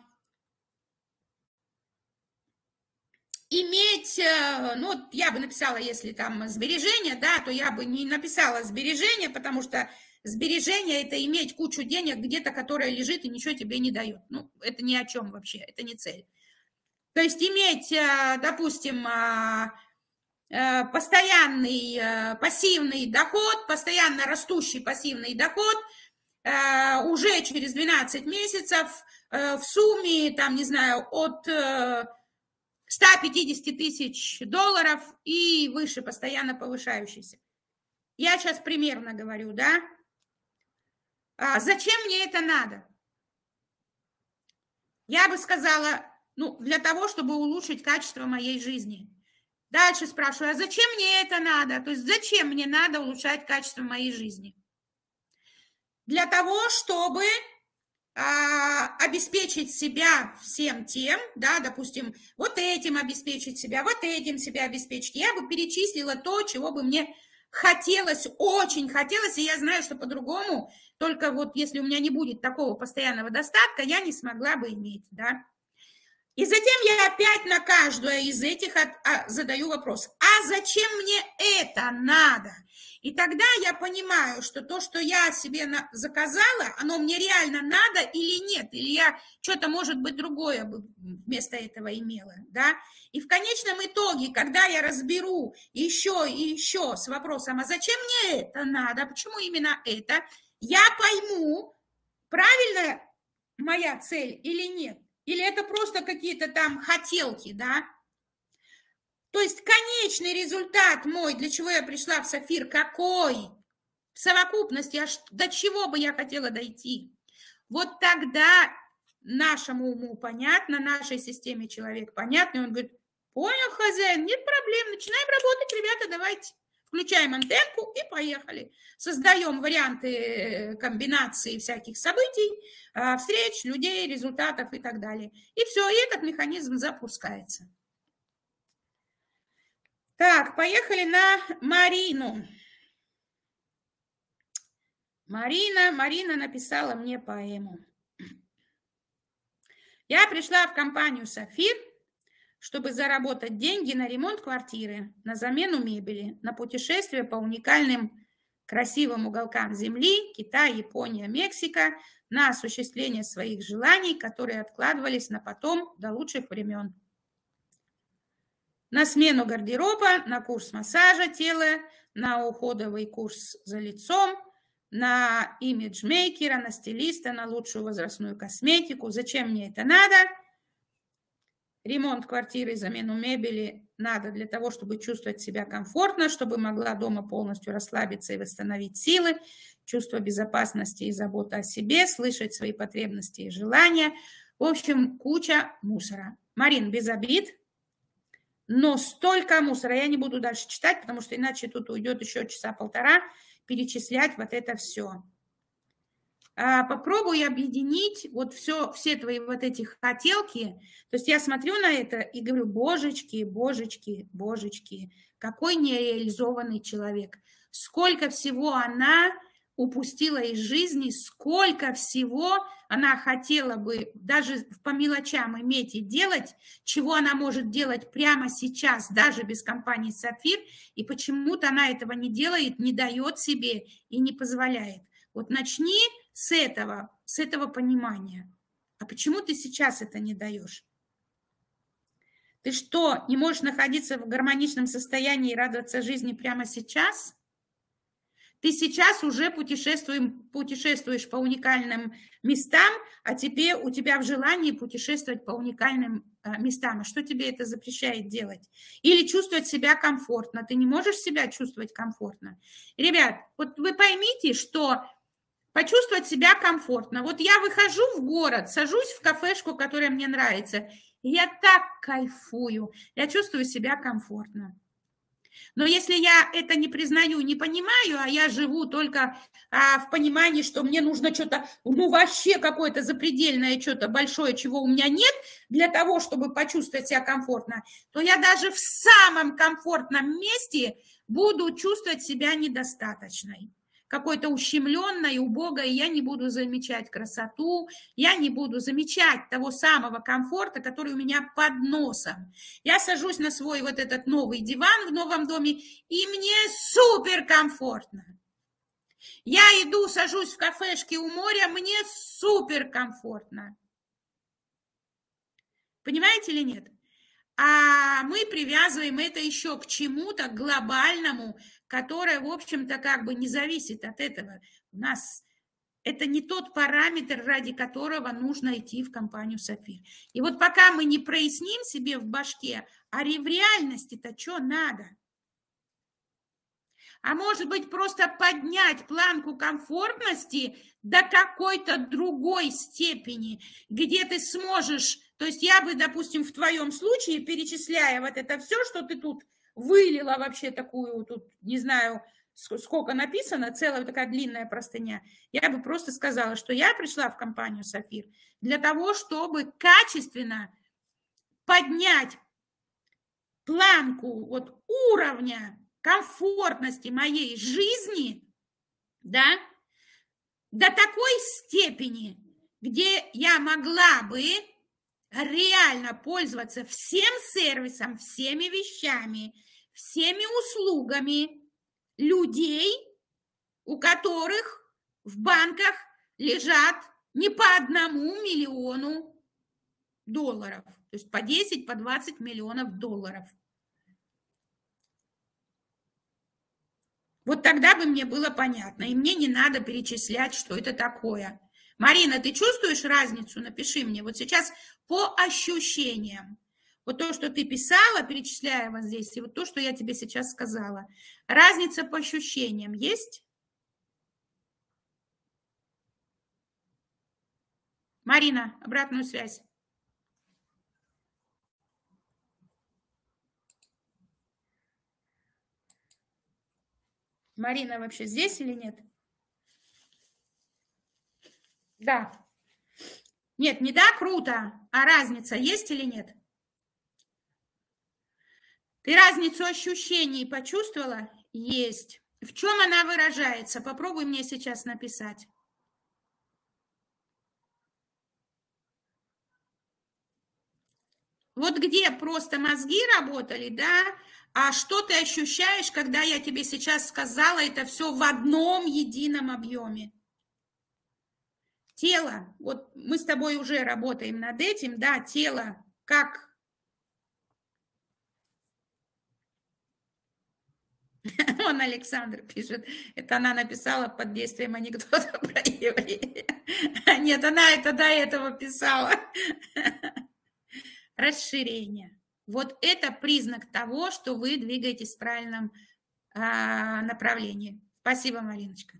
иметь, ну, вот я бы написала, если там сбережения, да, то я бы не написала сбережения, потому что сбережение – это иметь кучу денег где-то, которая лежит и ничего тебе не дает. Ну, это ни о чем вообще, это не цель. То есть иметь, допустим, постоянный пассивный доход, постоянно растущий пассивный доход, э, уже через двенадцать месяцев э, в сумме, там, не знаю, от э, ста пятидесяти тысяч долларов и выше, постоянно повышающийся. Я сейчас примерно говорю, да? А зачем мне это надо? Я бы сказала, ну, для того, чтобы улучшить качество моей жизни. Дальше спрашиваю, а зачем мне это надо? То есть зачем мне надо улучшать качество моей жизни? Для того, чтобы а, обеспечить себя всем тем, да, допустим, вот этим обеспечить себя, вот этим себя обеспечить. Я бы перечислила то, чего бы мне хотелось, очень хотелось, и я знаю, что по-другому, только вот если у меня не будет такого постоянного достатка, я не смогла бы иметь, да. И затем я опять на каждую из этих от, а, задаю вопрос, а зачем мне это надо? И тогда я понимаю, что то, что я себе на, заказала, оно мне реально надо или нет, или я что-то, может быть, другое бы вместо этого имела, да? И в конечном итоге, когда я разберу еще и еще с вопросом, а зачем мне это надо, почему именно это, я пойму, правильная моя цель или нет. Или это просто какие-то там хотелки, да? То есть конечный результат мой, для чего я пришла в Сафир, какой? В совокупности, аж до чего бы я хотела дойти? Вот тогда нашему уму понятно, нашей системе человек понятно, и он говорит, понял, хозяин, нет проблем, начинаем работать, ребята, давайте. Включаем антенку и поехали. Создаем варианты комбинации всяких событий, встреч, людей, результатов и так далее. И все, и этот механизм запускается. Так, поехали на Марину. Марина, Марина написала мне поэму. Я пришла в компанию «Сафир», чтобы заработать деньги на ремонт квартиры, на замену мебели, на путешествие по уникальным красивым уголкам Земли, Китай, Япония, Мексика, на осуществление своих желаний, которые откладывались на потом до лучших времен. На смену гардероба, на курс массажа тела, на уходовый курс за лицом, на имиджмейкера, на стилиста, на лучшую возрастную косметику. Зачем мне это надо? Ремонт квартиры, замену мебели надо для того, чтобы чувствовать себя комфортно, чтобы могла дома полностью расслабиться и восстановить силы, чувство безопасности и заботы о себе, слышать свои потребности и желания. В общем, куча мусора. Марин, без обид, но столько мусора. Я не буду дальше читать, потому что иначе тут уйдет еще часа полтора перечислять вот это все. Попробуй объединить вот все, все твои вот эти хотелки. То есть я смотрю на это и говорю, божечки, божечки, божечки, какой нереализованный человек. Сколько всего она упустила из жизни, сколько всего она хотела бы даже по мелочам иметь и делать, чего она может делать прямо сейчас, даже без компании «Сафир», и почему-то она этого не делает, не дает себе и не позволяет. Вот начни с этого, с этого понимания. А почему ты сейчас это не даешь? Ты что, не можешь находиться в гармоничном состоянии и радоваться жизни прямо сейчас? Ты сейчас уже путешествуешь, путешествуешь по уникальным местам, а тебе, у тебя в желании путешествовать по уникальным местам. А что тебе это запрещает делать? Или чувствовать себя комфортно. Ты не можешь себя чувствовать комфортно? Ребят, вот вы поймите, что почувствовать себя комфортно. Вот я выхожу в город, сажусь в кафешку, которая мне нравится, и я так кайфую, я чувствую себя комфортно. Но если я это не признаю, не понимаю, а я живу только а, в понимании, что мне нужно что-то, ну вообще какое-то запредельное, что-то большое, чего у меня нет, для того, чтобы почувствовать себя комфортно, то я даже в самом комфортном месте буду чувствовать себя недостаточной, какой-то ущемленной, убогой, я не буду замечать красоту, я не буду замечать того самого комфорта, который у меня под носом. Я сажусь на свой вот этот новый диван в новом доме, и мне супер комфортно. Я иду, сажусь в кафешке у моря, мне супер комфортно. Понимаете или нет? А мы привязываем это еще к чему-то глобальному, которое, в общем-то, как бы не зависит от этого. У нас это не тот параметр, ради которого нужно идти в компанию «Сафир». И вот пока мы не проясним себе в башке, а в реальности-то что надо? А может быть, просто поднять планку комфортности до какой-то другой степени, где ты сможешь... То есть я бы, допустим, в твоем случае, перечисляя вот это все, что ты тут вылила вообще такую, тут, не знаю, сколько написано, целая такая длинная простыня, я бы просто сказала, что я пришла в компанию «Сафир» для того, чтобы качественно поднять планку вот уровня комфортности моей жизни, да, до такой степени, где я могла бы реально пользоваться всем сервисом, всеми вещами, всеми услугами людей, у которых в банках лежат не по одному миллиону долларов, то есть по десять, по двадцать миллионов долларов. Вот тогда бы мне было понятно, и мне не надо перечислять, что это такое. Марина, ты чувствуешь разницу? Напиши мне. Вот сейчас по ощущениям. Вот то, что ты писала, перечисляя вот здесь, и вот то, что я тебе сейчас сказала. Разница по ощущениям есть? Марина, обратную связь. Марина вообще здесь или нет? Да. Нет, не да, круто, а разница есть или нет? Ты разницу ощущений почувствовала? Есть. В чем она выражается? Попробуй мне сейчас написать. Вот где просто мозги работали, да? А что ты ощущаешь, когда я тебе сейчас сказала это все в одном едином объеме? Тело, вот мы с тобой уже работаем над этим, да, тело, как... Он Александр пишет, это она написала под действием анекдота про еврея. Нет, она это до этого писала. Расширение. Вот это признак того, что вы двигаетесь в правильном а, направлении. Спасибо, Мариночка.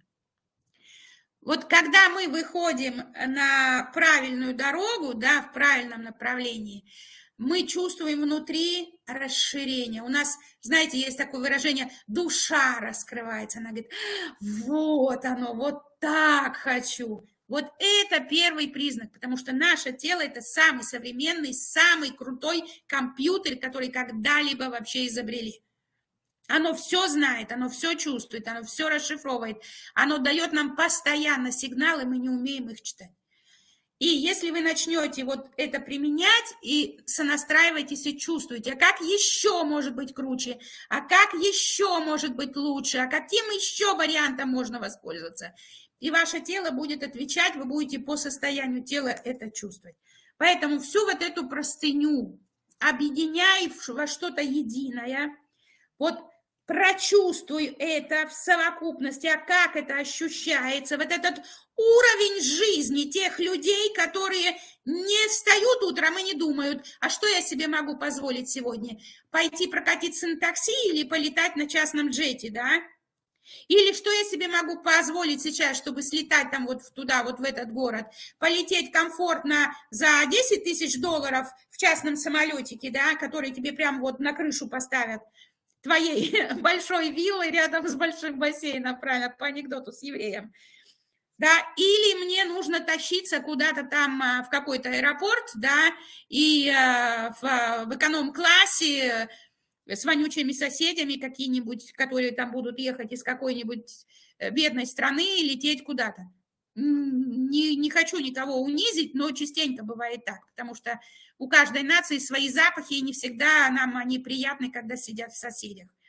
Вот когда мы выходим на правильную дорогу, да, в правильном направлении, мы чувствуем внутри расширение. У нас, знаете, есть такое выражение, душа раскрывается. Она говорит, вот оно, вот так хочу. Вот это первый признак, потому что наше тело – это самый современный, самый крутой компьютер, который когда-либо вообще изобрели. Оно все знает, оно все чувствует, оно все расшифровывает. Оно дает нам постоянно сигналы, мы не умеем их читать. И если вы начнете вот это применять и сонастраиваетесь и чувствуете, а как еще может быть круче, а как еще может быть лучше, а каким еще вариантом можно воспользоваться – и ваше тело будет отвечать, вы будете по состоянию тела это чувствовать. Поэтому всю вот эту простыню объединяй во что-то единое, вот прочувствуй это в совокупности, а как это ощущается, вот этот уровень жизни тех людей, которые не встают утром и не думают, а что я себе могу позволить сегодня, пойти прокатиться на такси или полетать на частном джете, да? Или что я себе могу позволить сейчас, чтобы слетать там вот туда, вот в этот город, полететь комфортно за десять тысяч долларов в частном самолетике, да, который тебе прям вот на крышу поставят твоей большой виллы рядом с большим бассейном, правильно, по анекдоту с евреем. Да, или мне нужно тащиться куда-то там в какой-то аэропорт, да, и в, в эконом-классе с вонючими соседями какие-нибудь, которые там будут ехать из какой-нибудь бедной страны и лететь куда-то. Не, не хочу никого унизить, но частенько бывает так, потому что у каждой нации свои запахи, и не всегда нам они приятны, когда сидят в соседях.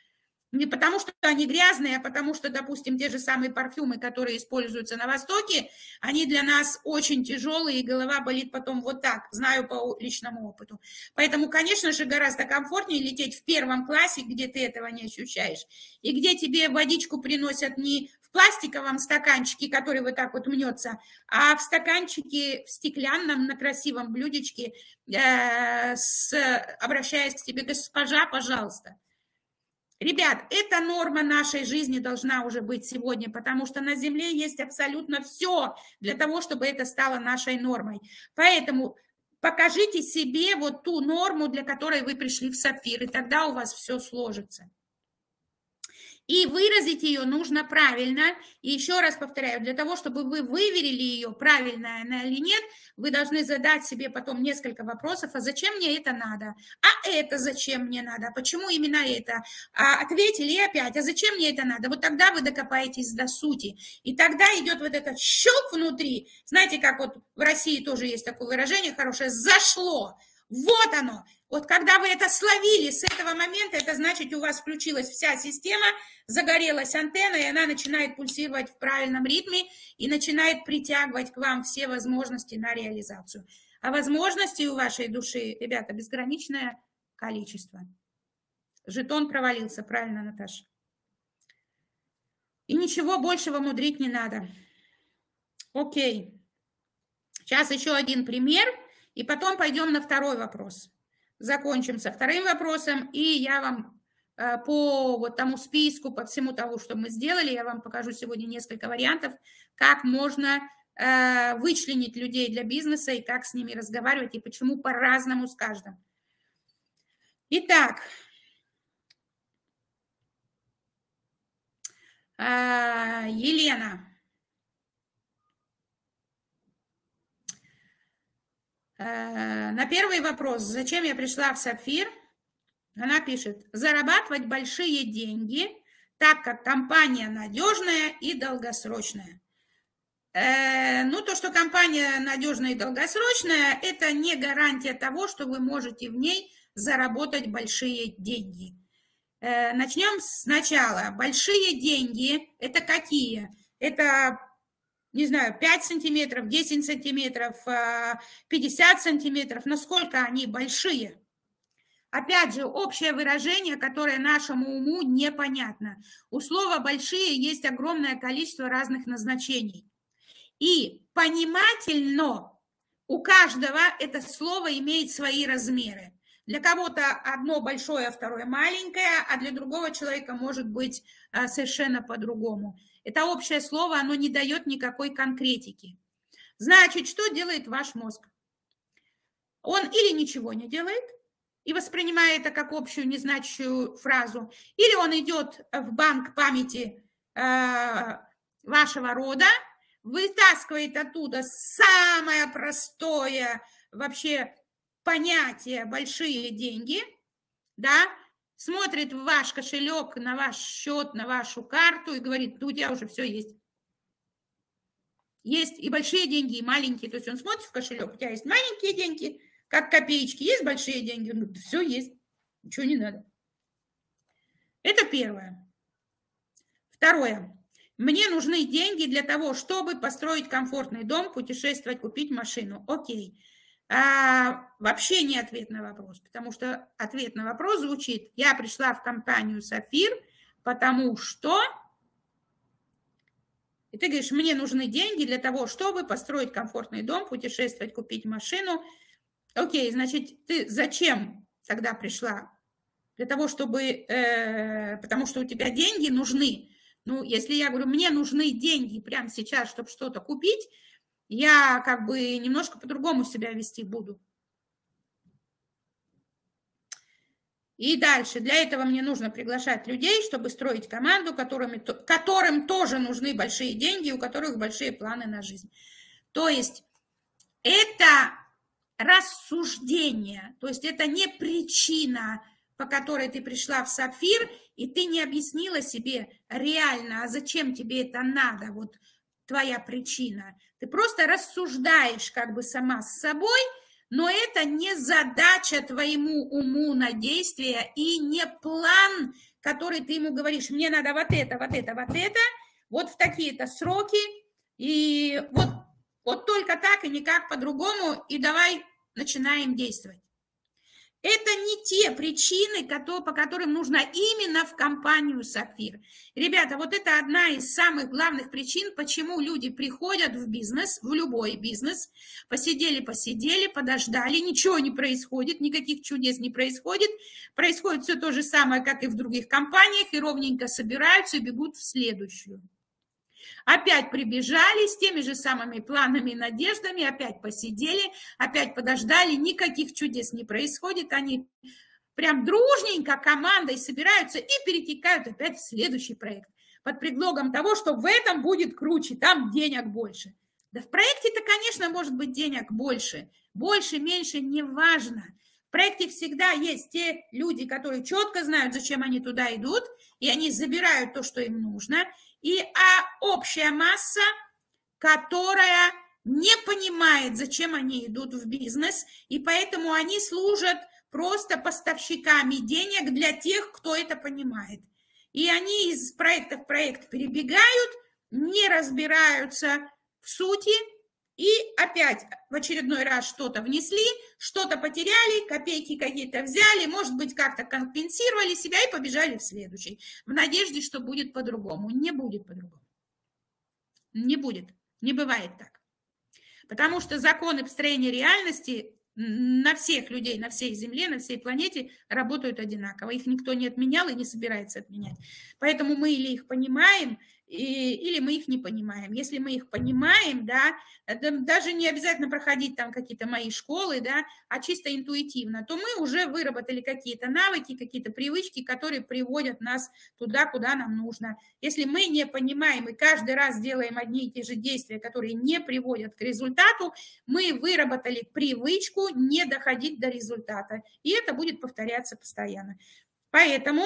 Не потому, что они грязные, а потому что, допустим, те же самые парфюмы, которые используются на Востоке, они для нас очень тяжелые, и голова болит потом вот так, знаю по личному опыту. Поэтому, конечно же, гораздо комфортнее лететь в первом классе, где ты этого не ощущаешь, и где тебе водичку приносят не в пластиковом стаканчике, который вот так вот мнется, а в стаканчике, в стеклянном, на красивом блюдечке, э, с, обращаясь к тебе: госпожа, пожалуйста. Ребят, эта норма нашей жизни должна уже быть сегодня, потому что на Земле есть абсолютно все для того, чтобы это стало нашей нормой. Поэтому покажите себе вот ту норму, для которой вы пришли в Сапфир, и тогда у вас все сложится. И выразить ее нужно правильно. И еще раз повторяю, для того, чтобы вы выверили ее, правильная она или нет, вы должны задать себе потом несколько вопросов: а зачем мне это надо? А это зачем мне надо? Почему именно это? А ответили и опять: а зачем мне это надо? Вот тогда вы докопаетесь до сути. И тогда идет вот этот щелк внутри. Знаете, как вот в России тоже есть такое выражение хорошее: зашло. Вот оно. Вот когда вы это словили с этого момента, это значит, у вас включилась вся система, загорелась антенна, и она начинает пульсировать в правильном ритме и начинает притягивать к вам все возможности на реализацию. А возможностей у вашей души, ребята, безграничное количество. Жетон провалился, правильно, Наташа. И ничего большего мудрить не надо. Окей. Сейчас еще один пример, и потом пойдем на второй вопрос. Закончим со вторым вопросом, и я вам э, по вот тому списку, по всему тому, что мы сделали, я вам покажу сегодня несколько вариантов, как можно э, вычленить людей для бизнеса и как с ними разговаривать, и почему по-разному с каждым. Итак, э, Елена. На первый вопрос, зачем я пришла в Сапфир, она пишет: зарабатывать большие деньги, так как компания надежная и долгосрочная. Ну, то, что компания надежная и долгосрочная, это не гарантия того, что вы можете в ней заработать большие деньги. Начнем сначала. Большие деньги – это какие? Это, не знаю, пять сантиметров, десять сантиметров, пятьдесят сантиметров. Насколько они большие? Опять же, общее выражение, которое нашему уму непонятно. У слова «большие» есть огромное количество разных назначений. И понимательно у каждого это слово имеет свои размеры. Для кого-то одно большое, а второе маленькое, а для другого человека может быть совершенно по-другому. Это общее слово, оно не дает никакой конкретики. Значит, что делает ваш мозг? Он или ничего не делает и воспринимает это как общую незначащую фразу, или он идет в банк памяти э, вашего рода, вытаскивает оттуда самое простое вообще понятие «большие деньги», да, смотрит в ваш кошелек, на ваш счет, на вашу карту и говорит: ну, у тебя уже все есть. Есть и большие деньги, и маленькие. То есть он смотрит в кошелек: у тебя есть маленькие деньги, как копеечки, есть большие деньги. Ну, все есть, ничего не надо. Это первое. Второе. Мне нужны деньги для того, чтобы построить комфортный дом, путешествовать, купить машину. Окей. А, вообще не ответ на вопрос, потому что ответ на вопрос звучит: я пришла в компанию «Сапфир», потому что... И ты говоришь: мне нужны деньги для того, чтобы построить комфортный дом, путешествовать, купить машину. Окей, значит, ты зачем тогда пришла? Для того, чтобы... Э, потому что у тебя деньги нужны. Ну, если я говорю: мне нужны деньги прямо сейчас, чтобы что-то купить, я как бы немножко по-другому себя вести буду. И дальше. Для этого мне нужно приглашать людей, чтобы строить команду, которыми, которым тоже нужны большие деньги, у которых большие планы на жизнь. То есть это рассуждение, то есть это не причина, по которой ты пришла в Сапфир, и ты не объяснила себе реально, а зачем тебе это надо, вот твоя причина. Ты просто рассуждаешь как бы сама с собой, Но это не задача твоему уму на действие и не план, который ты ему говоришь, мне надо вот это, вот это, вот это, вот в такие-то сроки, и вот, вот только так и никак по-другому, и давай начинаем действовать. Это не те причины, по которым нужно именно в компанию Сапфир. Ребята, вот это одна из самых главных причин, почему люди приходят в бизнес, в любой бизнес, посидели-посидели, подождали, ничего не происходит, никаких чудес не происходит, происходит все то же самое, как и в других компаниях, и ровненько собираются и бегут в следующую. Опять прибежали с теми же самыми планами и надеждами, опять посидели, опять подождали, никаких чудес не происходит, они прям дружненько командой собираются и перетекают опять в следующий проект под предлогом того, что в этом будет круче, там денег больше. Да в проекте-то, конечно, может быть денег больше, больше, меньше, не важно. В проекте всегда есть те люди, которые четко знают, зачем они туда идут, и они забирают то, что им нужно, и а общая масса, которая не понимает, зачем они идут в бизнес, и поэтому они служат просто поставщиками денег для тех, кто это понимает. И они из проекта в проект перебегают, не разбираются в сути, и опять в очередной раз что-то внесли, что-то потеряли, копейки какие-то взяли, может быть, как-то компенсировали себя и побежали в следующий, в надежде, что будет по-другому. Не будет по-другому. Не будет. Не бывает так. Потому что законы построения реальности на всех людей, на всей Земле, на всей планете работают одинаково. Их никто не отменял и не собирается отменять. Поэтому мы или их понимаем, и, или мы их не понимаем. Если мы их понимаем, да, даже не обязательно проходить там какие-то мои школы, да, а чисто интуитивно, то мы уже выработали какие-то навыки, какие-то привычки, которые приводят нас туда, куда нам нужно. Если мы не понимаем и каждый раз делаем одни и те же действия, которые не приводят к результату, мы выработали привычку не доходить до результата. И это будет повторяться постоянно. Поэтому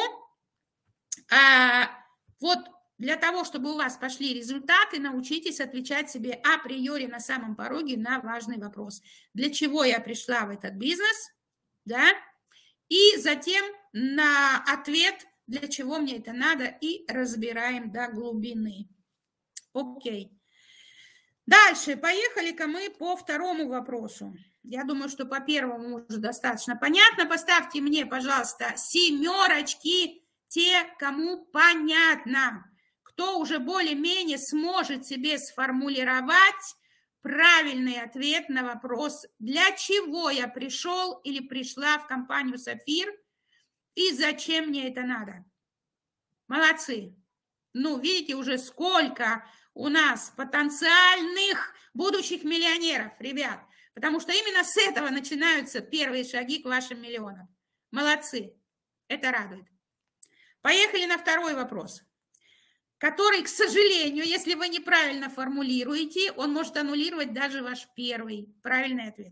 а, вот для того, чтобы у вас пошли результаты, научитесь отвечать себе априори на самом пороге на важный вопрос. Для чего я пришла в этот бизнес? Да? И затем на ответ, для чего мне это надо, и разбираем до глубины. Окей. Дальше, поехали-ка мы по второму вопросу. Я думаю, что по первому уже достаточно понятно. Поставьте мне, пожалуйста, семерочки, те, кому понятно. Кто уже более-менее сможет себе сформулировать правильный ответ на вопрос, для чего я пришел или пришла в компанию Сапфир и зачем мне это надо. Молодцы. Ну, видите уже, сколько у нас потенциальных будущих миллионеров, ребят. Потому что именно с этого начинаются первые шаги к вашим миллионам. Молодцы. Это радует. Поехали на второй вопрос, который, к сожалению, если вы неправильно формулируете, он может аннулировать даже ваш первый правильный ответ.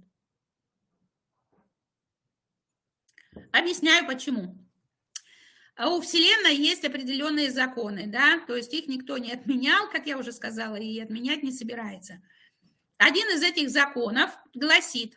Объясняю, почему. У Вселенной есть определенные законы, да, то есть их никто не отменял, как я уже сказала, и отменять не собирается. Один из этих законов гласит,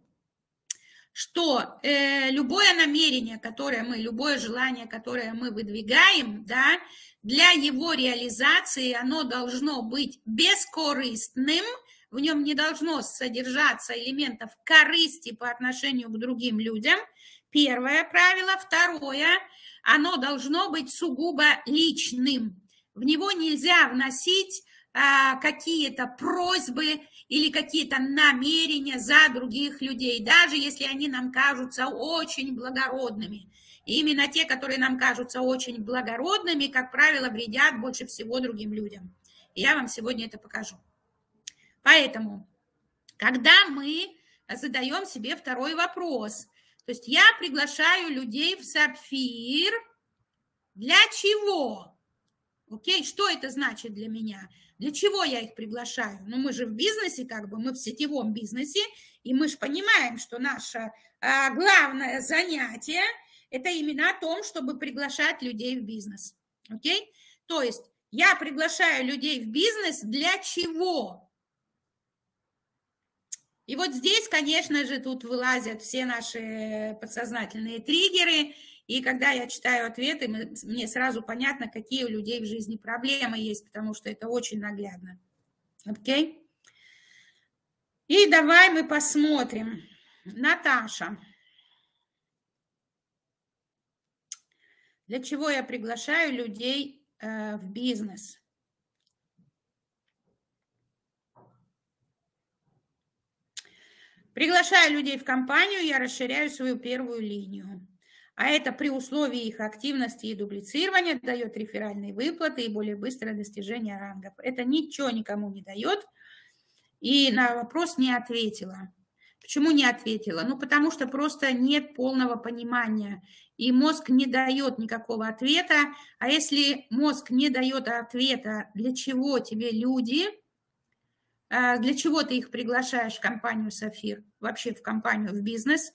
что э, любое намерение, которое мы, любое желание, которое мы выдвигаем, да, для его реализации оно должно быть бескорыстным, в нем не должно содержаться элементов корысти по отношению к другим людям. Первое правило. Второе, оно должно быть сугубо личным. В него нельзя вносить а, какие-то просьбы или какие-то намерения за других людей, даже если они нам кажутся очень благородными. И именно те, которые нам кажутся очень благородными, как правило, вредят больше всего другим людям. И я вам сегодня это покажу. Поэтому, когда мы задаем себе второй вопрос, то есть я приглашаю людей в Сапфир, для чего? Окей, что это значит для меня? Для чего я их приглашаю? Ну, мы же в бизнесе, как бы, мы в сетевом бизнесе, и мы же понимаем, что наше а, главное занятие – это именно о том, чтобы приглашать людей в бизнес. Окей? То есть я приглашаю людей в бизнес для чего? И вот здесь, конечно же, тут вылазят все наши подсознательные триггеры, и когда я читаю ответы, мне сразу понятно, какие у людей в жизни проблемы есть, потому что это очень наглядно. Окей? И давай мы посмотрим. Наташа. Для чего я приглашаю людей э, в бизнес? Приглашаю людей в компанию, я расширяю свою первую линию. А это при условии их активности и дублицирования дает реферальные выплаты и более быстрое достижение рангов. Это ничего никому не дает. И на вопрос не ответила. Почему не ответила? Ну, потому что просто нет полного понимания. И мозг не дает никакого ответа. А если мозг не дает ответа, для чего тебе люди, для чего ты их приглашаешь в компанию «Сафир», вообще в компанию, в бизнес,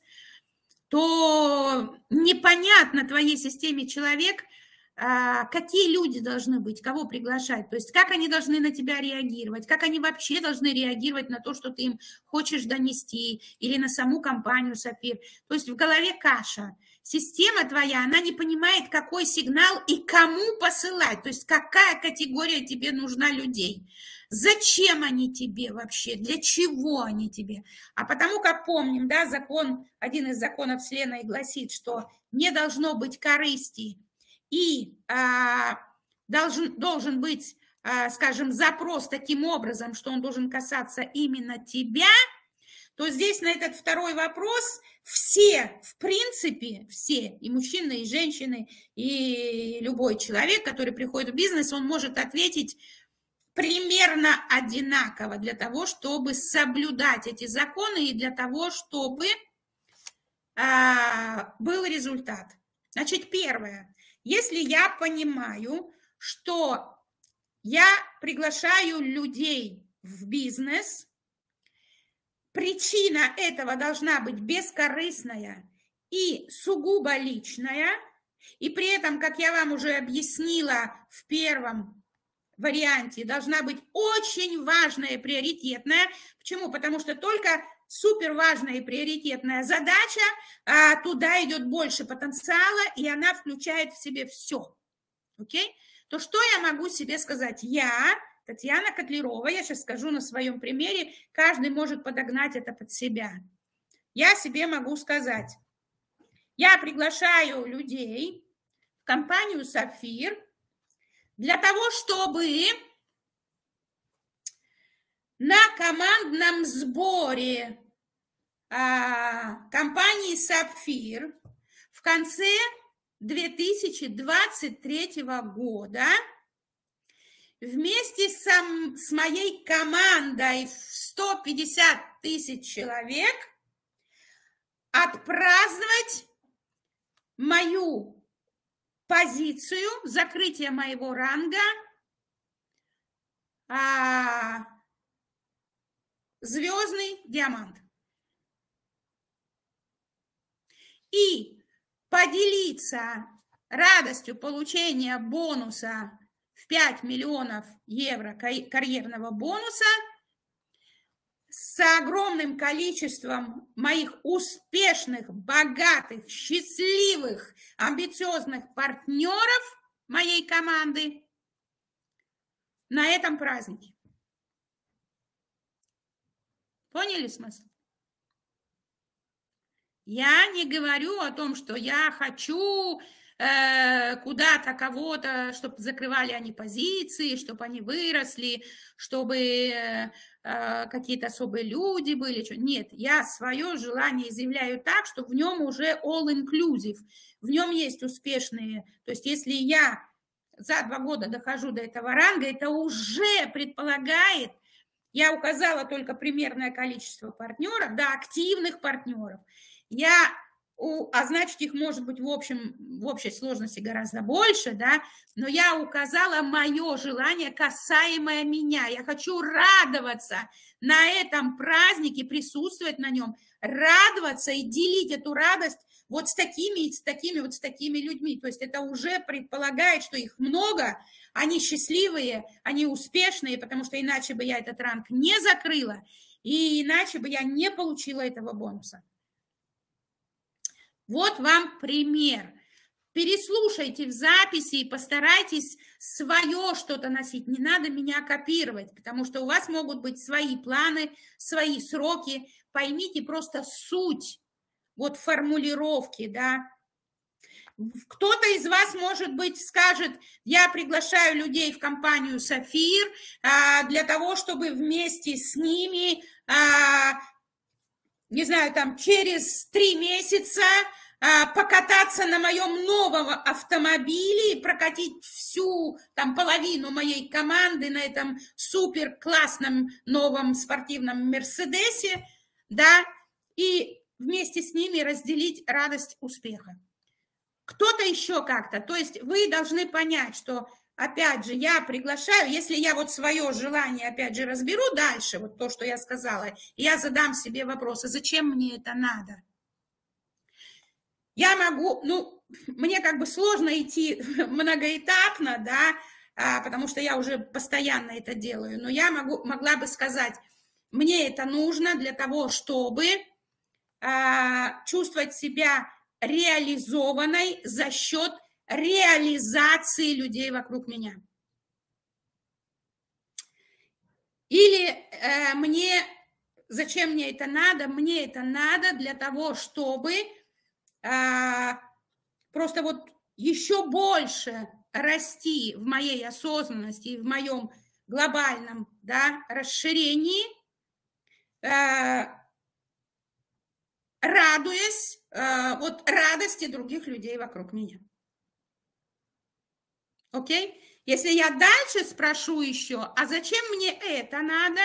то непонятно твоей системе человек, какие люди должны быть, кого приглашать, то есть как они должны на тебя реагировать, как они вообще должны реагировать на то, что ты им хочешь донести, или на саму компанию «Сафир». То есть в голове каша. Система твоя, она не понимает, какой сигнал и кому посылать, то есть какая категория тебе нужна людей. Зачем они тебе вообще? Для чего они тебе? А потому как помним, да, закон, один из законов Вселенной гласит, что не должно быть корысти и а, должен, должен быть, а, скажем, запрос таким образом, что он должен касаться именно тебя, то здесь на этот второй вопрос все, в принципе, все, и мужчины, и женщины, и любой человек, который приходит в бизнес, он может ответить примерно одинаково для того, чтобы соблюдать эти законы и для того, чтобы а, был результат. Значит, первое. Если я понимаю, что я приглашаю людей в бизнес, причина этого должна быть бескорыстная и сугубо личная, и при этом, как я вам уже объяснила в первом варианте, должна быть очень важная и приоритетная. Почему? Потому что только супер важная и приоритетная задача, а туда идет больше потенциала, и она включает в себе все. Окей? То что я могу себе сказать? Я, Татьяна Котлярова, я сейчас скажу на своем примере, каждый может подогнать это под себя. Я себе могу сказать, я приглашаю людей в компанию «Сафир», для того, чтобы на командном сборе а, компании «Сафир» в конце две тысячи двадцать третьего года вместе со, с моей командой в сто пятьдесят тысяч человек отпраздновать мою позицию закрытия моего ранга а, звездный диамант. И поделиться радостью получения бонуса в пять миллионов евро карьерного бонуса с огромным количеством моих успешных, богатых, счастливых, амбициозных партнеров моей команды на этом празднике. Поняли смысл? Я не говорю о том, что я хочу э, куда-то кого-то, чтобы закрывали они позиции, чтобы они выросли, чтобы э, какие-то особые люди были. Нет, я свое желание изъявляю так, что в нем уже all-inclusive, в нем есть успешные. То есть если я за два года дохожу до этого ранга, это уже предполагает, я указала только примерное количество партнеров, да, активных партнеров. Я, а значит, их может быть в общем, в общей сложности гораздо больше, да, но я указала мое желание, касаемое меня. Я хочу радоваться на этом празднике, присутствовать на нем, радоваться и делить эту радость вот с такими, с такими, вот с такими людьми. То есть это уже предполагает, что их много, они счастливые, они успешные, потому что иначе бы я этот ранг не закрыла. И иначе бы я не получила этого бонуса. Вот вам пример. Переслушайте в записи и постарайтесь свое что-то носить. Не надо меня копировать, потому что у вас могут быть свои планы, свои сроки. Поймите просто суть вот формулировки, да. Кто-то из вас, может быть, скажет: я приглашаю людей в компанию «Сафир» для того, чтобы вместе с ними, не знаю, там, через три месяца покататься на моем новом автомобиле и прокатить всю, там, половину моей команды на этом супер классном новом спортивном «Мерседесе», да, и вместе с ними разделить радость успеха. Кто-то еще как-то. То есть вы должны понять, что, опять же, я приглашаю, если я вот свое желание, опять же, разберу дальше, вот то, что я сказала, я задам себе вопрос: а зачем мне это надо? Я могу, ну, мне как бы сложно идти многоэтапно, да, потому что я уже постоянно это делаю, но я могу, могла бы сказать: мне это нужно для того, чтобы а, чувствовать себя реализованной за счет реализации людей вокруг меня. Или э, мне, зачем мне это надо? Мне это надо для того, чтобы э, просто вот еще больше расти в моей осознанности и в моем глобальном, да, расширении, э, радуясь э, от радости других людей вокруг меня. Окей? Если я дальше спрошу еще: а зачем мне это надо?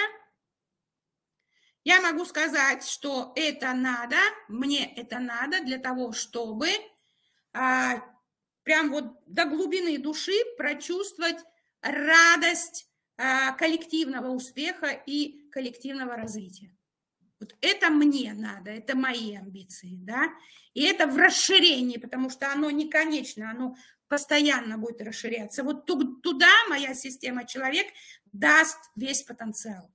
Я могу сказать, что это надо, мне это надо для того, чтобы а, прям вот до глубины души прочувствовать радость а, коллективного успеха и коллективного развития. Вот это мне надо, это мои амбиции, да, и это в расширении, потому что оно не конечно, оно постоянно будет расширяться. Вот туда моя система «Человек» даст весь потенциал.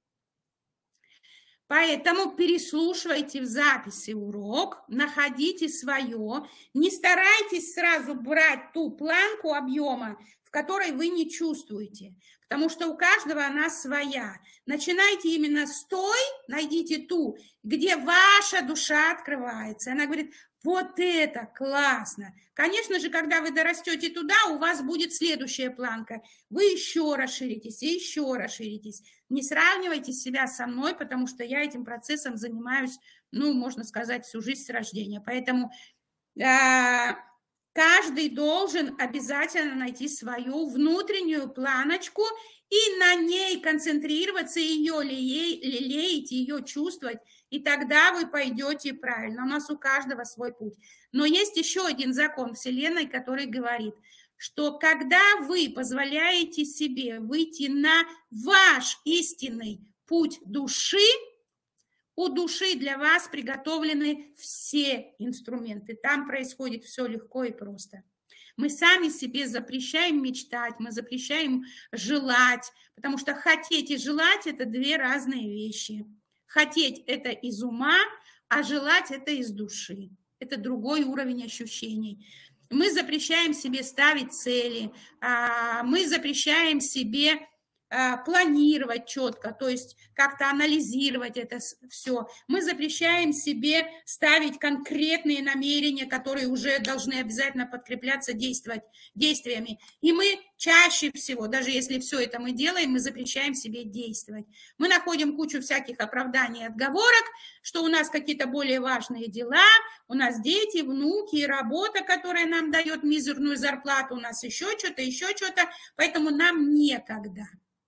Поэтому переслушивайте в записи урок, находите свое, не старайтесь сразу брать ту планку объема, в которой вы не чувствуете, потому что у каждого она своя. Начинайте именно с той, найдите ту, где ваша душа открывается. Она говорит: вот это классно. Конечно же, когда вы дорастете туда, у вас будет следующая планка. Вы еще расширитесь и еще расширитесь. Не сравнивайте себя со мной, потому что я этим процессом занимаюсь, ну, можно сказать, всю жизнь с рождения. Поэтому э, каждый должен обязательно найти свою внутреннюю планочку и на ней концентрироваться, ее лелеять, ее чувствовать, и тогда вы пойдете правильно. У нас у каждого свой путь. Но есть еще один закон Вселенной, который говорит, что когда вы позволяете себе выйти на ваш истинный путь души, у души для вас приготовлены все инструменты. Там происходит все легко и просто. Мы сами себе запрещаем мечтать, мы запрещаем желать, потому что хотеть и желать – это две разные вещи. Хотеть – это из ума, а желать – это из души. Это другой уровень ощущений. Мы запрещаем себе ставить цели, мы запрещаем себе планировать четко, то есть как-то анализировать это все. Мы запрещаем себе ставить конкретные намерения, которые уже должны обязательно подкрепляться действовать, действиями. И мы чаще всего, даже если все это мы делаем, мы запрещаем себе действовать. Мы находим кучу всяких оправданий и отговорок, что у нас какие-то более важные дела, у нас дети, внуки, работа, которая нам дает мизерную зарплату, у нас еще что-то, еще что-то, поэтому нам некогда.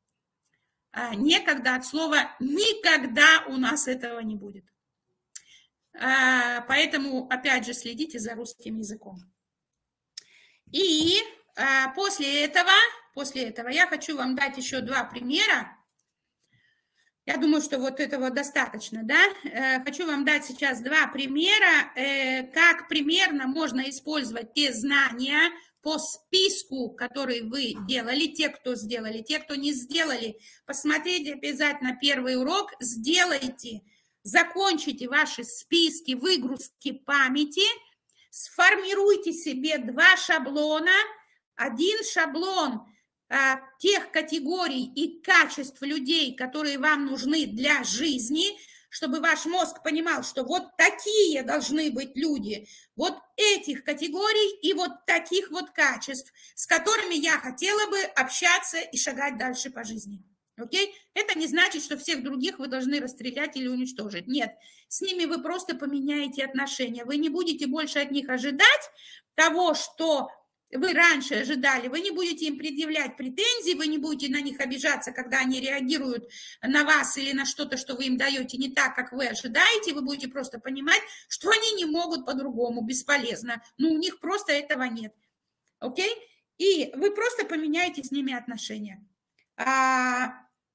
Некогда от слова «никогда» у нас этого не будет. Поэтому, опять же, следите за русским языком. И после этого, после этого я хочу вам дать еще два примера. Я думаю, что вот этого достаточно, да? Хочу вам дать сейчас два примера, как примерно можно использовать те знания, по списку, который вы делали, те, кто сделали, те, кто не сделали, посмотрите обязательно первый урок, сделайте, закончите ваши списки выгрузки памяти, сформируйте себе два шаблона, один шаблон а, тех категорий и качеств людей, которые вам нужны для жизни, чтобы ваш мозг понимал, что вот такие должны быть люди, вот этих категорий и вот таких вот качеств, с которыми я хотела бы общаться и шагать дальше по жизни. Окей? Это не значит, что всех других вы должны расстрелять или уничтожить. Нет, с ними вы просто поменяете отношения. Вы не будете больше от них ожидать того, что вы раньше ожидали, вы не будете им предъявлять претензии, вы не будете на них обижаться, когда они реагируют на вас или на что-то, что вы им даете не так, как вы ожидаете, вы будете просто понимать, что они не могут по-другому, бесполезно. Ну, у них просто этого нет. Окей? И вы просто поменяете с ними отношения. А,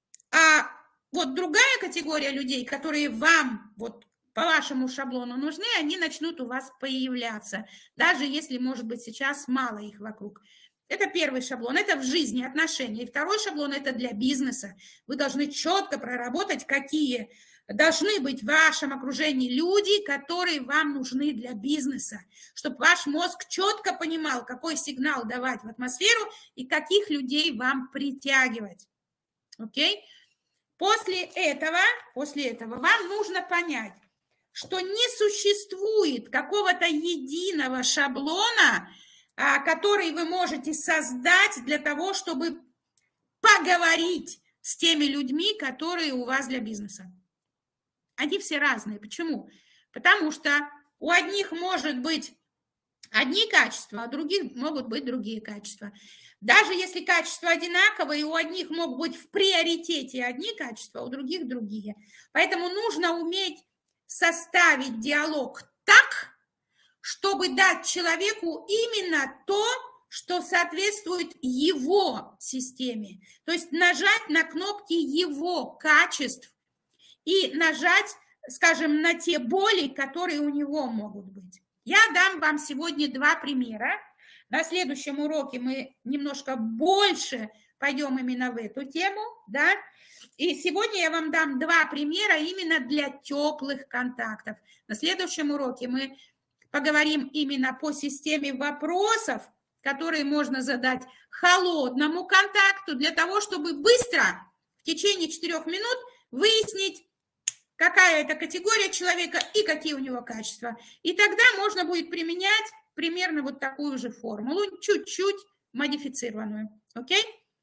а вот другая категория людей, которые вам вот по вашему шаблону нужны, они начнут у вас появляться, даже если, может быть, сейчас мало их вокруг. Это первый шаблон, это в жизни отношения. И второй шаблон – это для бизнеса. Вы должны четко проработать, какие должны быть в вашем окружении люди, которые вам нужны для бизнеса, чтобы ваш мозг четко понимал, какой сигнал давать в атмосферу и каких людей вам притягивать. Окей? После этого, после этого вам нужно понять, что не существует какого-то единого шаблона, который вы можете создать для того, чтобы поговорить с теми людьми, которые у вас для бизнеса. Они все разные. Почему? Потому что у одних может быть одни качества, а у других могут быть другие качества. Даже если качества одинаковые, у одних могут быть в приоритете одни качества, а у других другие. Поэтому нужно уметь составить диалог так, чтобы дать человеку именно то, что соответствует его системе. То есть нажать на кнопки его качеств и нажать, скажем, на те боли, которые у него могут быть. Я дам вам сегодня два примера. На следующем уроке мы немножко больше пойдем именно в эту тему, да. И сегодня я вам дам два примера именно для теплых контактов. На следующем уроке мы поговорим именно по системе вопросов, которые можно задать холодному контакту для того, чтобы быстро в течение четырех минут выяснить, какая это категория человека и какие у него качества. И тогда можно будет применять примерно вот такую же формулу, чуть-чуть модифицированную. Окей?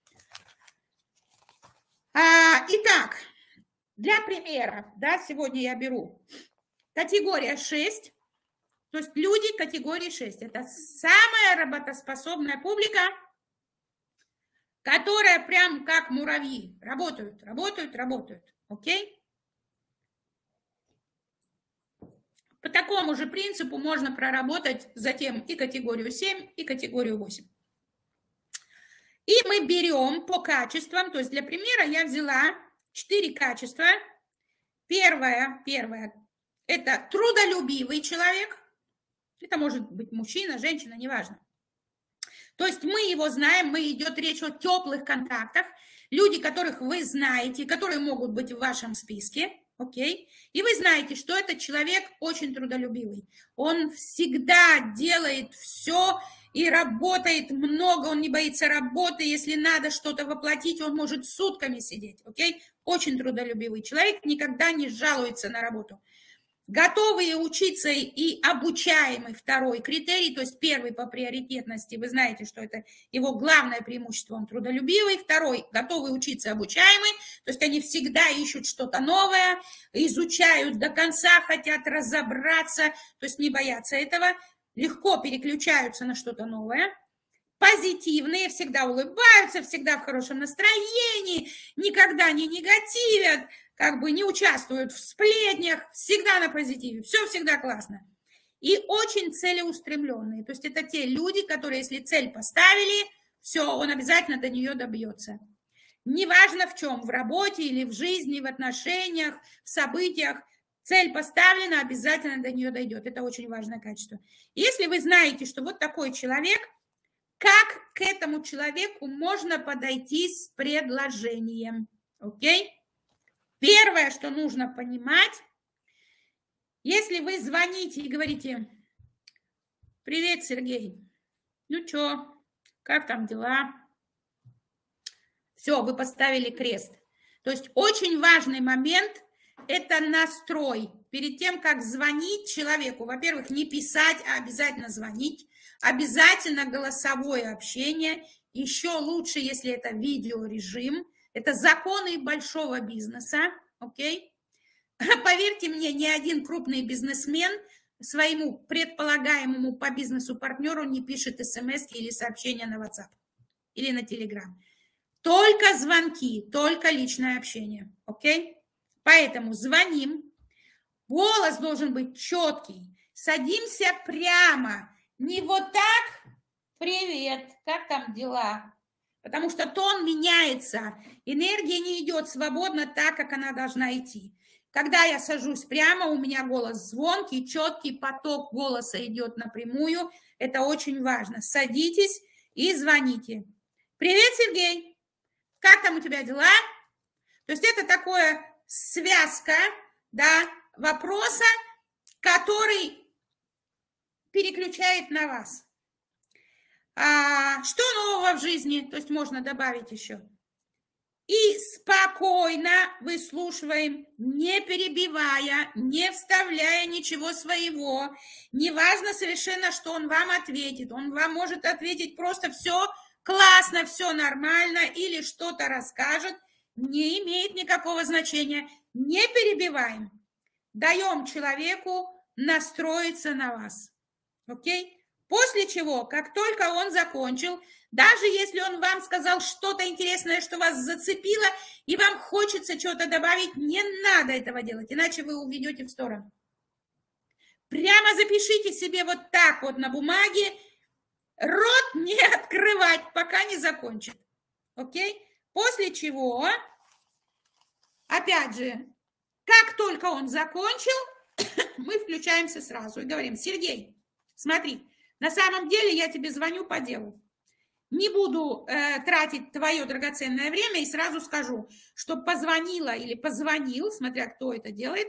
А, итак, для примера, да, сегодня я беру категория шесть, то есть люди категории шесть. Это самая работоспособная публика, которая прям как муравьи работают, работают, работают. Окей? По такому же принципу можно проработать затем и категорию семь, и категорию восемь. И мы берем по качествам, то есть для примера я взяла четыре качества. Первое, первое – это трудолюбивый человек. Это может быть мужчина, женщина, неважно. То есть мы его знаем, мы идет речь о теплых контактах. Люди, которых вы знаете, которые могут быть в вашем списке. Окей? И вы знаете, что этот человек очень трудолюбивый. Он всегда делает все и работает много, он не боится работы. Если надо что-то воплотить, он может сутками сидеть. Окей? Очень трудолюбивый человек, никогда не жалуется на работу. Готовые учиться и обучаемый второй критерий, то есть первый по приоритетности, вы знаете, что это его главное преимущество, он трудолюбивый. Второй, готовый учиться, обучаемый, то есть они всегда ищут что-то новое, изучают до конца, хотят разобраться, то есть не боятся этого, легко переключаются на что-то новое. Позитивные, всегда улыбаются, всегда в хорошем настроении, никогда не негативят, как бы не участвуют в сплетнях, всегда на позитиве, все всегда классно. И очень целеустремленные, то есть это те люди, которые, если цель поставили, все, он обязательно до нее добьется. Неважно в чем, в работе или в жизни, в отношениях, в событиях, цель поставлена, обязательно до нее дойдет. Это очень важное качество. Если вы знаете, что вот такой человек как к этому человеку можно подойти с предложением. Окей? Первое, что нужно понимать, если вы звоните и говорите: привет, Сергей, ну чё, как там дела? Все, вы поставили крест. То есть очень важный момент – это настрой. Перед тем, как звонить человеку, во-первых, не писать, а обязательно звонить, обязательно голосовое общение, еще лучше, если это видеорежим. Это законы большого бизнеса, окей? Поверьте мне, ни один крупный бизнесмен своему предполагаемому по бизнесу партнеру не пишет смс или сообщения на WhatsApp или на Telegram. Только звонки, только личное общение, окей? Поэтому звоним, голос должен быть четкий, садимся прямо, не вот так, привет, как там дела? Потому что тон меняется, энергия не идет свободно так, как она должна идти. Когда я сажусь прямо, у меня голос звонкий, четкий, поток голоса идет напрямую, это очень важно. Садитесь и звоните. Привет, Сергей! Как там у тебя дела? То есть это такая связка, да, вопроса, который переключает на вас. А, что нового в жизни? То есть можно добавить еще. И спокойно выслушиваем, не перебивая, не вставляя ничего своего. Неважно совершенно, что он вам ответит. Он вам может ответить просто все классно, все нормально, или что-то расскажет, не имеет никакого значения. Не перебиваем. Даем человеку настроиться на вас. Окей? После чего, как только он закончил, даже если он вам сказал что-то интересное, что вас зацепило, и вам хочется что-то добавить, не надо этого делать, иначе вы уведете в сторону. Прямо запишите себе вот так вот на бумаге, рот не открывать, пока не закончит. Окей? После чего, опять же, как только он закончил, мы включаемся сразу и говорим: Сергей, смотри, на самом деле я тебе звоню по делу. Не буду э, тратить твое драгоценное время и сразу скажу, что позвонила или позвонил, смотря кто это делает,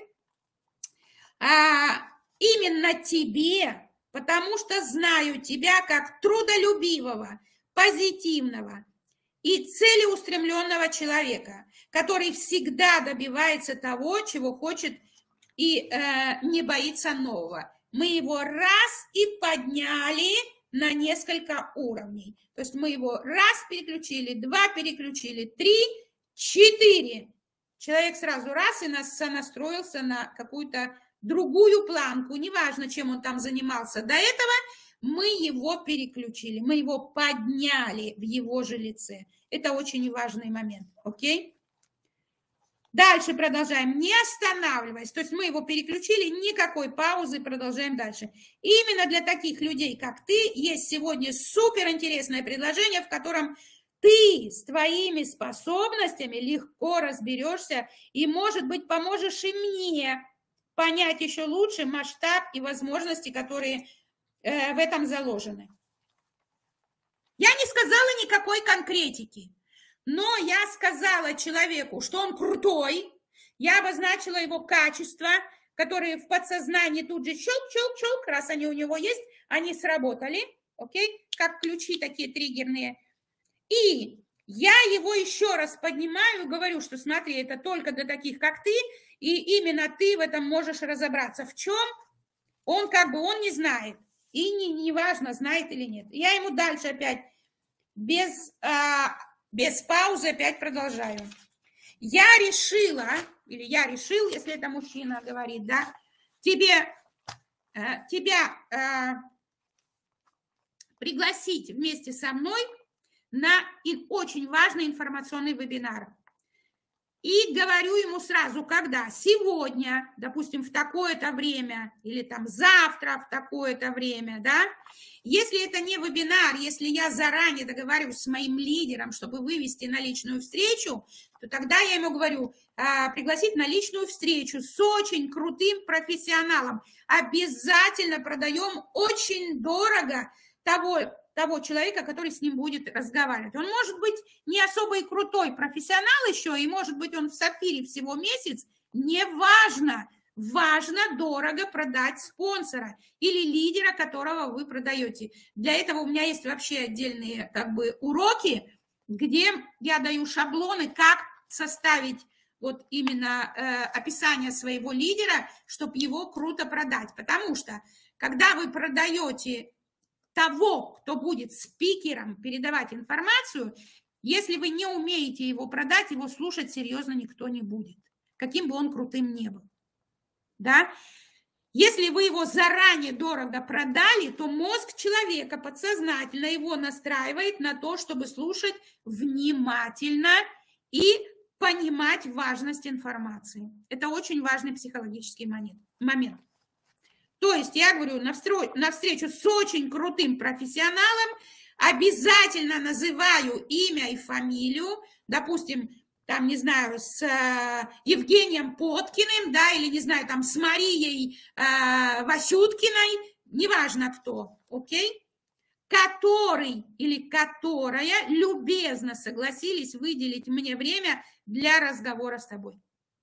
а, именно тебе, потому что знаю тебя как трудолюбивого, позитивного и целеустремленного человека, который всегда добивается того, чего хочет, и э, не боится нового. Мы его раз и подняли на несколько уровней. То есть мы его раз переключили, два переключили, три, четыре. Человек сразу раз и нас сонастроился на какую-то другую планку. Неважно, чем он там занимался до этого, мы его переключили, мы его подняли в его же лице. Это очень важный момент. Окей? Дальше продолжаем, не останавливаясь. То есть мы его переключили, никакой паузы, продолжаем дальше. И именно для таких людей, как ты, есть сегодня суперинтересное предложение, в котором ты с твоими способностями легко разберешься и, может быть, поможешь и мне понять еще лучше масштаб и возможности, которые э, в этом заложены. Я не сказала никакой конкретики. Но я сказала человеку, что он крутой, я обозначила его качества, которые в подсознании тут же щелк-щелк-щелк, раз они у него есть, они сработали, окей, как ключи такие триггерные. И я его еще раз поднимаю и говорю, что смотри, это только для таких, как ты, и именно ты в этом можешь разобраться. В чем? Он как бы, он не знает, и не, не важно, знает или нет. Я ему дальше опять без... А, Без паузы опять продолжаю. Я решила, или я решил, если это мужчина говорит, да, тебе, э, тебя э, пригласить вместе со мной на очень важный информационный вебинар. И говорю ему сразу, когда сегодня, допустим, в такое-то время, или там завтра в такое-то время, да, если это не вебинар, если я заранее договариваюсь с моим лидером, чтобы вывести на личную встречу, то тогда я ему говорю, а, пригласить на личную встречу с очень крутым профессионалом. Обязательно продаем очень дорого того того человека, который с ним будет разговаривать. Он может быть не особо и крутой профессионал еще, и может быть он в сапфире всего месяц, неважно. Важно дорого продать спонсора или лидера, которого вы продаете. Для этого у меня есть вообще отдельные как бы уроки, где я даю шаблоны, как составить вот именно э, описание своего лидера, чтобы его круто продать. Потому что когда вы продаете того, кто будет спикером передавать информацию, если вы не умеете его продать, его слушать серьезно никто не будет, каким бы он крутым ни был. Да? Если вы его заранее дорого продали, то мозг человека подсознательно его настраивает на то, чтобы слушать внимательно и понимать важность информации. Это очень важный психологический момент. То есть я говорю, на встречу с очень крутым профессионалом обязательно называю имя и фамилию, допустим, там, не знаю, с э, Евгением Поткиным, да, или, не знаю, там, с Марией э, Васюткиной, неважно кто, окей, который или которая любезно согласились выделить мне время для разговора с тобой.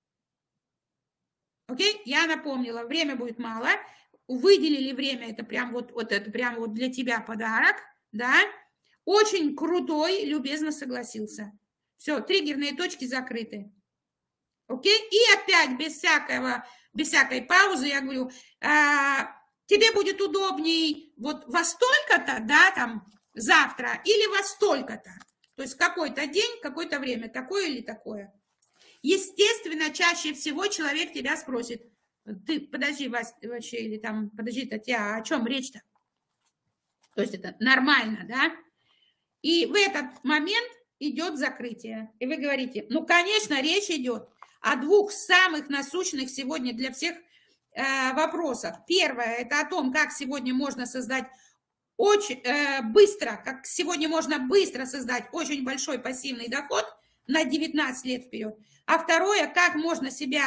Окей, я напомнила, время будет мало, выделили время, это прям вот, вот это прям вот для тебя подарок, да, очень крутой, любезно согласился. Все, триггерные точки закрыты. Окей? И опять без всякого, без всякой паузы я говорю, а, тебе будет удобней вот во столько-то, да, там, завтра, или во столько-то. То есть какой-то день, какое-то время, такое или такое. Естественно, чаще всего человек тебя спросит, ты, подожди, Вась, вообще, или там, подожди, Татьяна, о чем речь-то? То есть это нормально, да? И в этот момент идет закрытие. И вы говорите, ну, конечно, речь идет о двух самых насущных сегодня для всех э, вопросах. Первое, это о том, как сегодня можно создать очень э, быстро, как сегодня можно быстро создать очень большой пассивный доход на девятнадцать лет вперед. А второе, как можно себя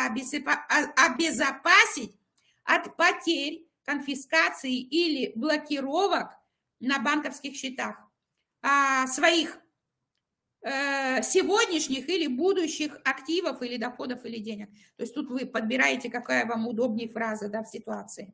обезопасить от потерь, конфискации или блокировок на банковских счетах а, своих сегодняшних или будущих активов или доходов или денег. То есть тут вы подбираете, какая вам удобнее фраза, да, в ситуации.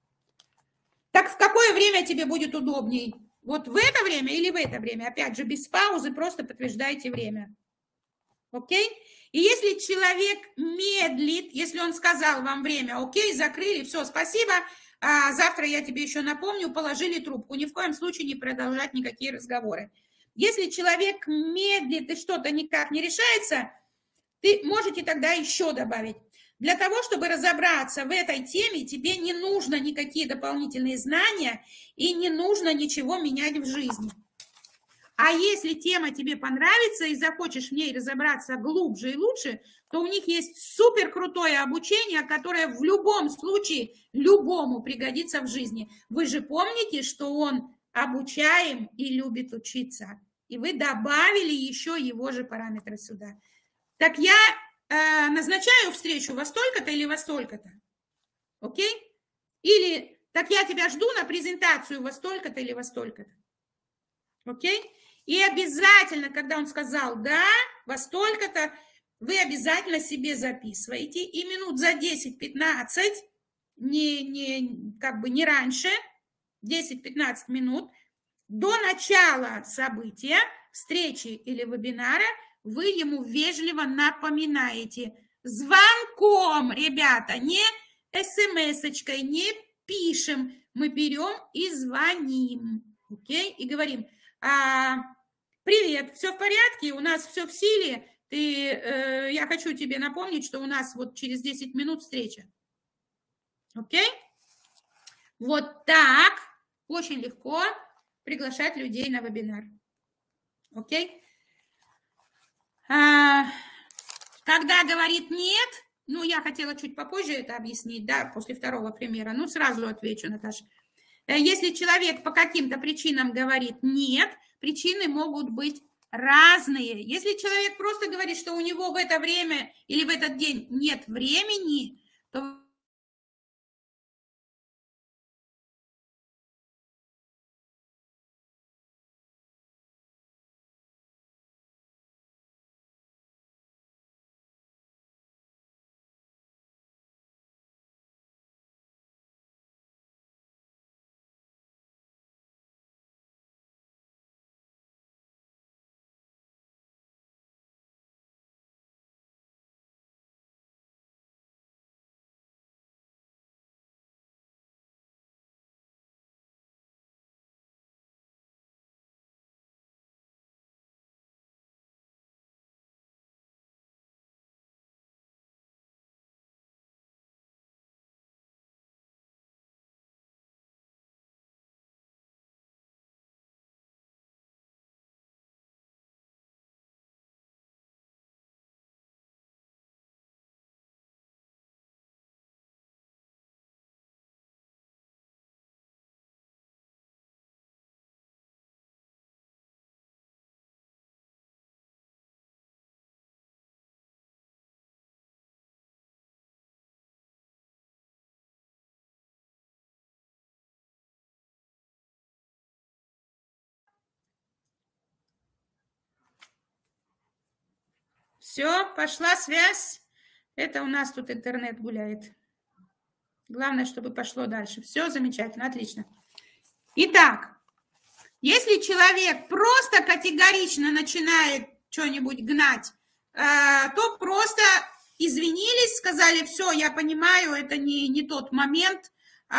Так в какое время тебе будет удобней? Вот в это время или в это время? Опять же, без паузы просто подтверждаете время. Окей? И если человек медлит, если он сказал вам время, окей, закрыли, все, спасибо, а завтра я тебе еще напомню, положили трубку. Ни в коем случае не продолжать никакие разговоры. Если человек медлит и что-то никак не решается, ты можете тогда еще добавить. Для того, чтобы разобраться в этой теме, тебе не нужно никакие дополнительные знания и не нужно ничего менять в жизни. А если тема тебе понравится и захочешь в ней разобраться глубже и лучше, то у них есть супер крутое обучение, которое в любом случае любому пригодится в жизни. Вы же помните, что он обучаем и любит учиться. И вы добавили еще его же параметры сюда. Так я э, назначаю встречу во столько-то или во столько-то. Окей? Или так я тебя жду на презентацию во столько-то или во столько-то. Окей? И обязательно, когда он сказал «да», во столько-то, вы обязательно себе записываете. И минут за десять-пятнадцать, не, не, как бы не раньше, десять-пятнадцать минут, до начала события, встречи или вебинара, вы ему вежливо напоминаете. Звонком, ребята, не смс-очкой, не пишем. Мы берем и звоним. Окей? И говорим, а, привет, все в порядке, у нас все в силе. Ты, э, я хочу тебе напомнить, что у нас вот через десять минут встреча. Окей? Вот так очень легко приглашать людей на вебинар. Окей? А, когда говорит нет, ну, я хотела чуть попозже это объяснить, да, после второго примера, ну, сразу отвечу, Наташа. Если человек по каким-то причинам говорит нет, причины могут быть разные. Если человек просто говорит, что у него в это время или в этот день нет времени, то Все, пошла связь. Это у нас тут интернет гуляет. Главное, чтобы пошло дальше. Все замечательно, отлично. Итак, если человек просто категорично начинает что-нибудь гнать, то просто извинились, сказали, все, я понимаю, это не, не тот момент,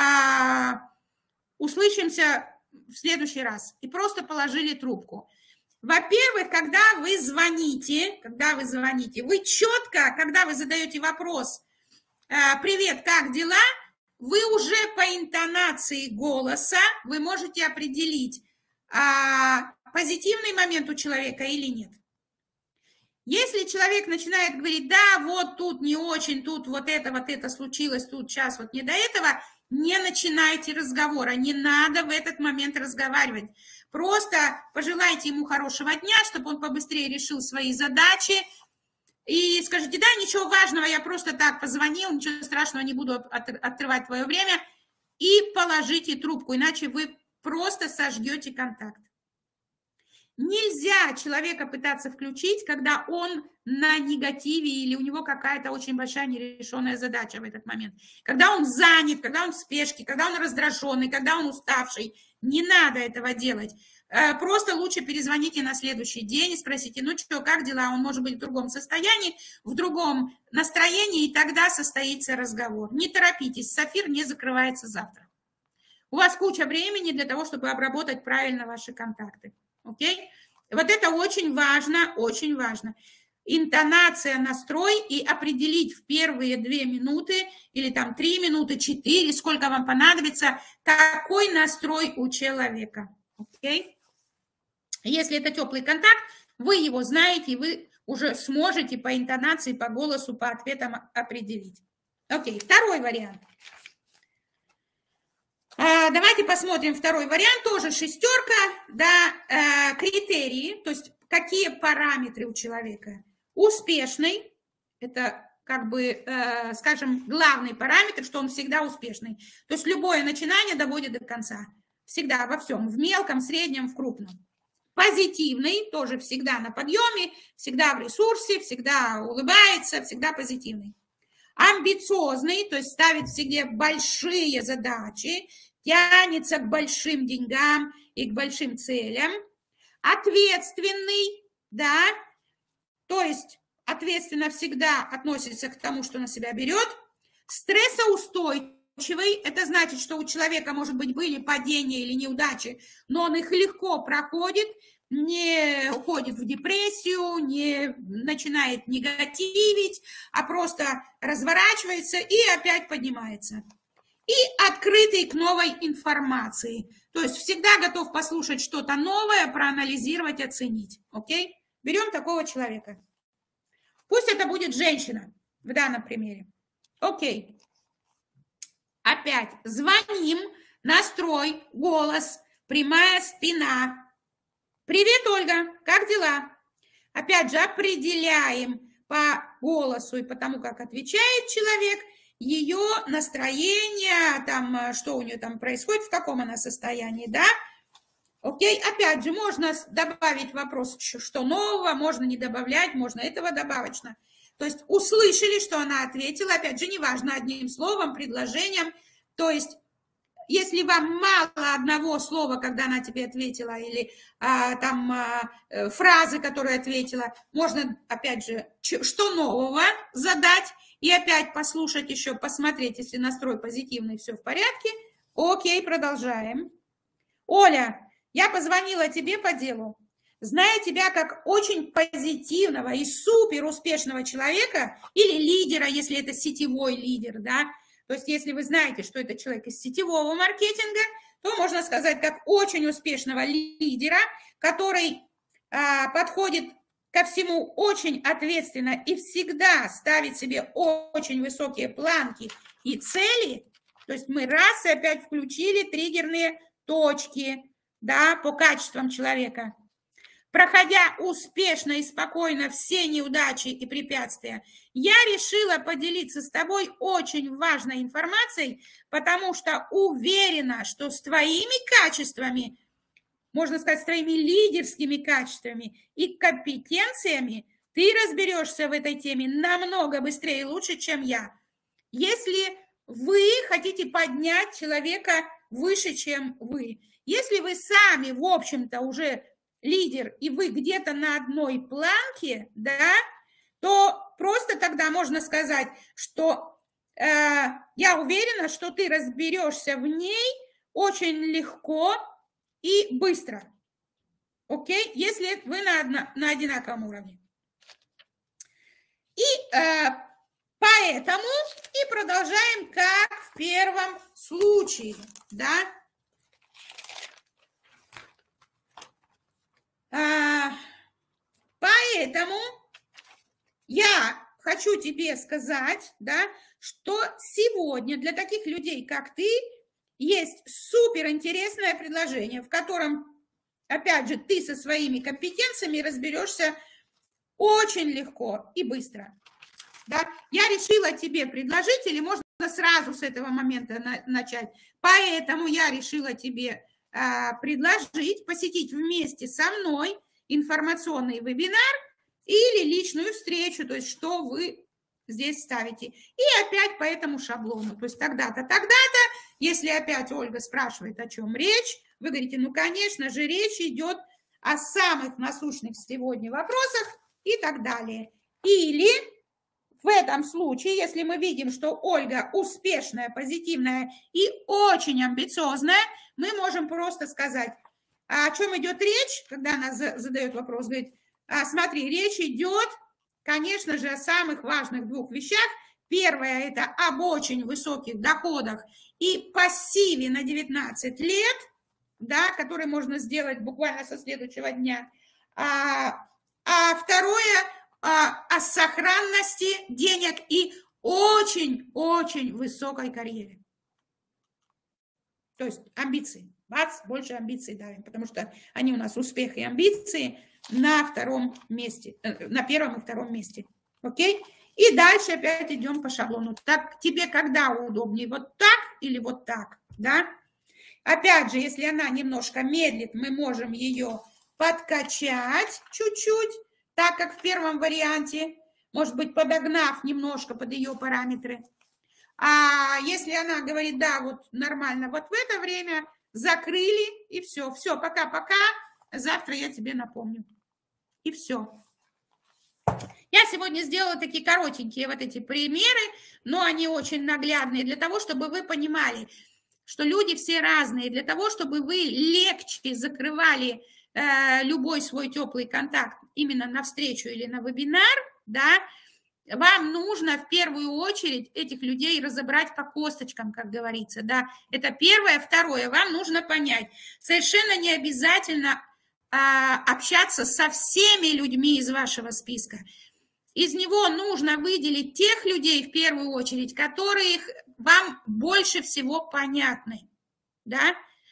услышимся в следующий раз. И просто положили трубку. Во-первых, когда вы звоните, когда вы звоните, вы четко, когда вы задаете вопрос, привет, как дела, вы уже по интонации голоса, вы можете определить, позитивный момент у человека или нет. Если человек начинает говорить, да, вот тут не очень, тут вот это, вот это случилось, тут сейчас вот не до этого, не начинайте разговора, не надо в этот момент разговаривать. Просто пожелайте ему хорошего дня, чтобы он побыстрее решил свои задачи. И скажите, да, ничего важного, я просто так позвонил, ничего страшного, не буду отрывать твое время. И положите трубку, иначе вы просто сожгете контакт. Нельзя человека пытаться включить, когда он на негативе или у него какая-то очень большая нерешенная задача в этот момент. Когда он занят, когда он в спешке, когда он раздраженный, когда он уставший. Не надо этого делать. Просто лучше перезвоните на следующий день и спросите, ну что, как дела? Он может быть в другом состоянии, в другом настроении, и тогда состоится разговор. Не торопитесь, Сафир не закрывается завтра. У вас куча времени для того, чтобы обработать правильно ваши контакты. Окей? Вот это очень важно, очень важно. Интонация, настрой и определить в первые две минуты или там три минуты, четыре, сколько вам понадобится, какой настрой у человека. Окей? Если это теплый контакт, вы его знаете, и вы уже сможете по интонации, по голосу, по ответам определить. Окей, второй вариант. Давайте посмотрим второй вариант, тоже шестерка, да, критерии, то есть какие параметры у человека. Успешный, это как бы, скажем, главный параметр, что он всегда успешный. То есть любое начинание доводит до конца, всегда во всем, в мелком, среднем, в крупном. Позитивный, тоже всегда на подъеме, всегда в ресурсе, всегда улыбается, всегда позитивный. Амбициозный, то есть ставит в себе большие задачи, тянется к большим деньгам и к большим целям. Ответственный, да, то есть ответственно всегда относится к тому, что на себя берет. Стрессоустойчивый, это значит, что у человека, может быть, были падения или неудачи, но он их легко проходит, не уходит в депрессию, не начинает негативить, а просто разворачивается и опять поднимается. И открытый к новой информации. То есть всегда готов послушать что-то новое, проанализировать, оценить. Окей? Берем такого человека. Пусть это будет женщина в данном примере. Окей. Опять звоним, настрой, голос, прямая спина. Привет, Ольга, как дела? Опять же, определяем по голосу и по тому, как отвечает человек, ее настроение, там, что у нее там происходит, в каком она состоянии, да? Окей, опять же, можно добавить вопрос, что нового, можно не добавлять, можно этого добавочно. То есть услышали, что она ответила, опять же, неважно, одним словом, предложением, то есть если вам мало одного слова, когда она тебе ответила, или а, там а, фразы, которые ответила, можно, опять же, что нового задать и опять послушать еще, посмотреть, если настрой позитивный, все в порядке. Окей, продолжаем. Оля, я позвонила тебе по делу. Зная тебя как очень позитивного и супер успешного человека или лидера, если это сетевой лидер, да, то есть если вы знаете, что это человек из сетевого маркетинга, то можно сказать, как очень успешного лидера, который а, подходит ко всему очень ответственно и всегда ставит себе очень высокие планки и цели. То есть мы раз и опять включили триггерные точки, да, по качествам человека. Проходя успешно и спокойно все неудачи и препятствия, я решила поделиться с тобой очень важной информацией, потому что уверена, что с твоими качествами, можно сказать, с твоими лидерскими качествами и компетенциями ты разберешься в этой теме намного быстрее и лучше, чем я. Если вы хотите поднять человека выше, чем вы, если вы сами, в общем-то, уже лидер, и вы где-то на одной планке, да, то просто тогда можно сказать, что э, я уверена, что ты разберешься в ней очень легко и быстро. Окей? Если вы на, одно, на одинаковом уровне. И э, поэтому и продолжаем, как в первом случае, да. А, поэтому я хочу тебе сказать, да, что сегодня для таких людей, как ты, есть суперинтересное предложение, в котором, опять же, ты со своими компетенциями разберешься очень легко и быстро. Да? Я решила тебе предложить, или можно сразу с этого момента на, начать. Поэтому я решила тебе а, предложить посетить вместе со мной информационный вебинар или личную встречу, то есть что вы здесь ставите. И опять по этому шаблону. То есть тогда-то, тогда-то, если опять Ольга спрашивает, о чем речь, вы говорите, ну, конечно же, речь идет о самых насущных сегодня вопросах, и так далее. Или в этом случае, если мы видим, что Ольга успешная, позитивная и очень амбициозная, мы можем просто сказать, о чем идет речь, когда она задает вопрос, говорит, а, смотри, речь идет, конечно же, о самых важных двух вещах. Первое – это об очень высоких доходах и пассиве на девятнадцать лет, да, который можно сделать буквально со следующего дня. А, А второе а, о сохранности денег и очень-очень высокой карьере. То есть амбиции. Бац, больше амбиций давим, потому что они у нас успех и амбиции на втором месте, на первом и втором месте. Окей? И дальше опять идем по шаблону. Так тебе когда удобнее? Вот так или вот так? Да? Опять же, если она немножко медлит, мы можем ее подкачать чуть-чуть, так как в первом варианте, может быть, подогнав немножко под ее параметры. А если она говорит, да, вот нормально, вот в это время закрыли, и все. Все, пока-пока, завтра я тебе напомню. И все. Я сегодня сделала такие коротенькие вот эти примеры, но они очень наглядные, для того, чтобы вы понимали, что люди все разные, для того, чтобы вы легче закрывали э, любой свой теплый контакт именно на встречу или на вебинар, да, вам нужно в первую очередь этих людей разобрать по косточкам, как говорится, да. Это первое. Второе, вам нужно понять, совершенно не обязательно а, общаться со всеми людьми из вашего списка. Из него нужно выделить тех людей в первую очередь, которые вам больше всего понятны, да.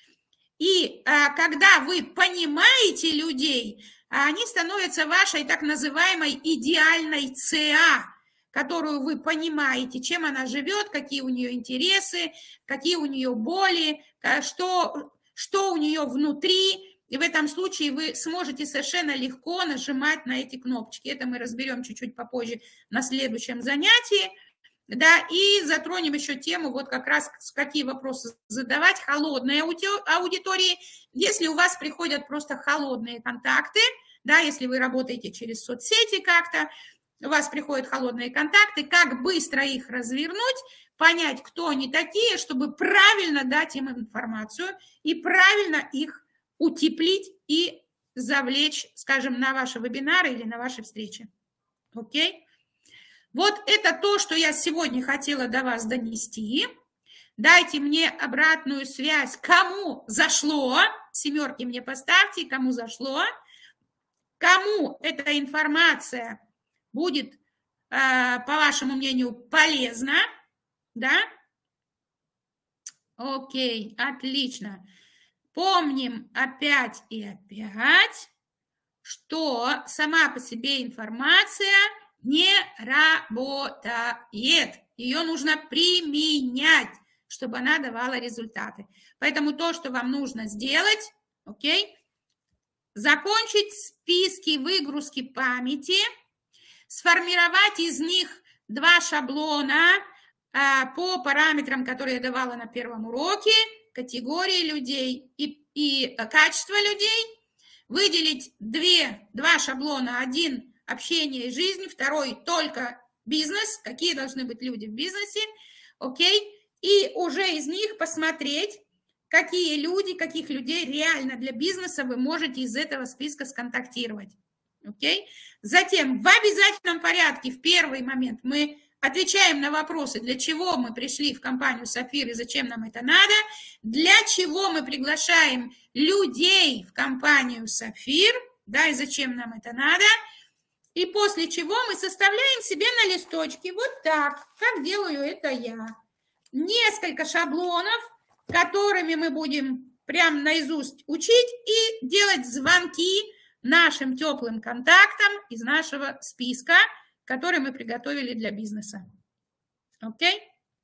И а, когда вы понимаете людей, они становятся вашей так называемой идеальной ЦА, которую вы понимаете, чем она живет, какие у нее интересы, какие у нее боли, что, что у нее внутри. И в этом случае вы сможете совершенно легко нажимать на эти кнопочки. Это мы разберем чуть-чуть попозже на следующем занятии. Да, и затронем еще тему, вот как раз какие вопросы задавать холодной аудитории. Если у вас приходят просто холодные контакты, да, если вы работаете через соцсети как-то, у вас приходят холодные контакты, как быстро их развернуть, понять, кто они такие, чтобы правильно дать им информацию и правильно их утеплить и завлечь, скажем, на ваши вебинары или на ваши встречи. Окей? Вот это то, что я сегодня хотела до вас донести. Дайте мне обратную связь, кому зашло, семерки мне поставьте, кому зашло, кому эта информация будет, по вашему мнению, полезна, да? Окей, отлично. Помним опять и опять, что сама по себе информация не работает. Ее нужно применять, чтобы она давала результаты. Поэтому то, что вам нужно сделать, окей, закончить списки выгрузки памяти сформировать из них два шаблона а, по параметрам, которые я давала на первом уроке, категории людей и, и качество людей, выделить две, два шаблона, один общение и жизнь, второй только бизнес, какие должны быть люди в бизнесе, окей, и уже из них посмотреть, какие люди, каких людей реально для бизнеса вы можете из этого списка сконтактировать. Окей? Затем в обязательном порядке в первый момент мы отвечаем на вопросы, для чего мы пришли в компанию «Сапфир» и зачем нам это надо, для чего мы приглашаем людей в компанию «Сапфир», да, и зачем нам это надо, и после чего мы составляем себе на листочке вот так, как делаю это я. Несколько шаблонов, которыми мы будем прям наизусть учить и делать звонки нашим теплым контактам из нашего списка, который мы приготовили для бизнеса. Окей?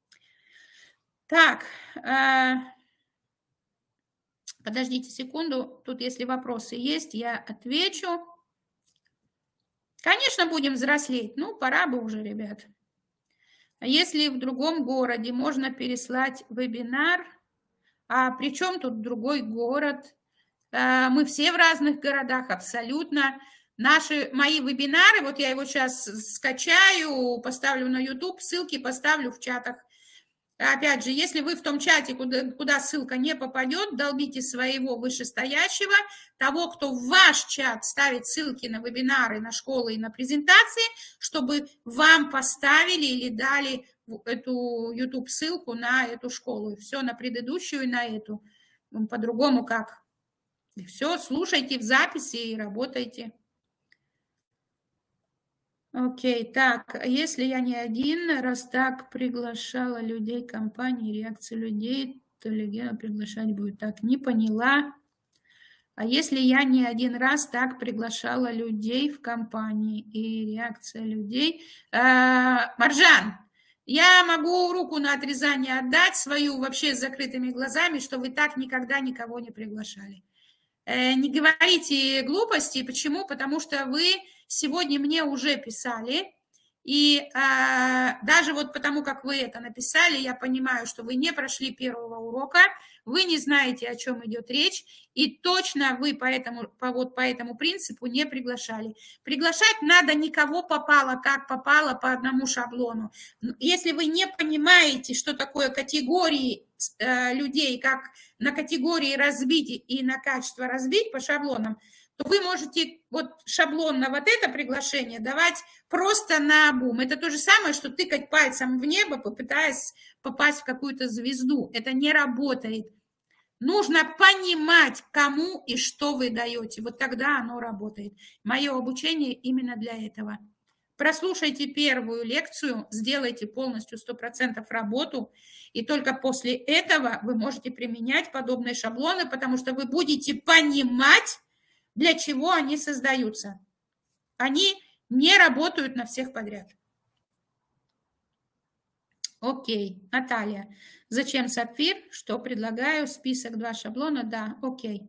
Так, э, подождите секунду. Тут, если вопросы есть, я отвечу. Конечно, будем взрослеть. Ну, пора бы уже, ребят. Если в другом городе можно переслать вебинар, а при чем тут другой город? Мы все в разных городах, абсолютно. Наши, мои вебинары, вот я его сейчас скачаю, поставлю на YouTube, ссылки поставлю в чатах. Опять же, если вы в том чате, куда, куда ссылка не попадет, долбите своего вышестоящего, того, кто в ваш чат ставит ссылки на вебинары, на школы и на презентации, чтобы вам поставили или дали эту YouTube-ссылку на эту школу. Все на предыдущую и на эту. По-другому как? И все, слушайте в записи и работайте. Окей, так, если я не один раз так приглашала людей компании, реакция людей, то Легена приглашать будет так. Не поняла. А если я не один раз так приглашала людей в компании и реакция людей? А, Маржан, я могу руку на отрезание отдать свою вообще с закрытыми глазами, что вы так никогда никого не приглашали. Э, не говорите глупости. Почему? Потому что вы сегодня мне уже писали, и э, даже вот потому, как вы это написали, я понимаю, что вы не прошли первого урока, вы не знаете, о чем идет речь, и точно вы по этому, по, вот по этому принципу не приглашали. Приглашать надо никого попало, как попало, по одному шаблону. Если вы не понимаете, что такое категории э, людей, как на категории разбить и на качество разбить по шаблонам, то вы можете вот шаблон на вот это приглашение давать просто наобум. Это то же самое, что тыкать пальцем в небо, попытаясь попасть в какую-то звезду. Это не работает. Нужно понимать, кому и что вы даете. Вот тогда оно работает. Мое обучение именно для этого. Прослушайте первую лекцию, сделайте полностью сто процентов работу, и только после этого вы можете применять подобные шаблоны, потому что вы будете понимать, для чего они создаются. Они не работают на всех подряд. Окей, Наталья. Зачем сапфир? Что предлагаю? Список два шаблона? Да, окей.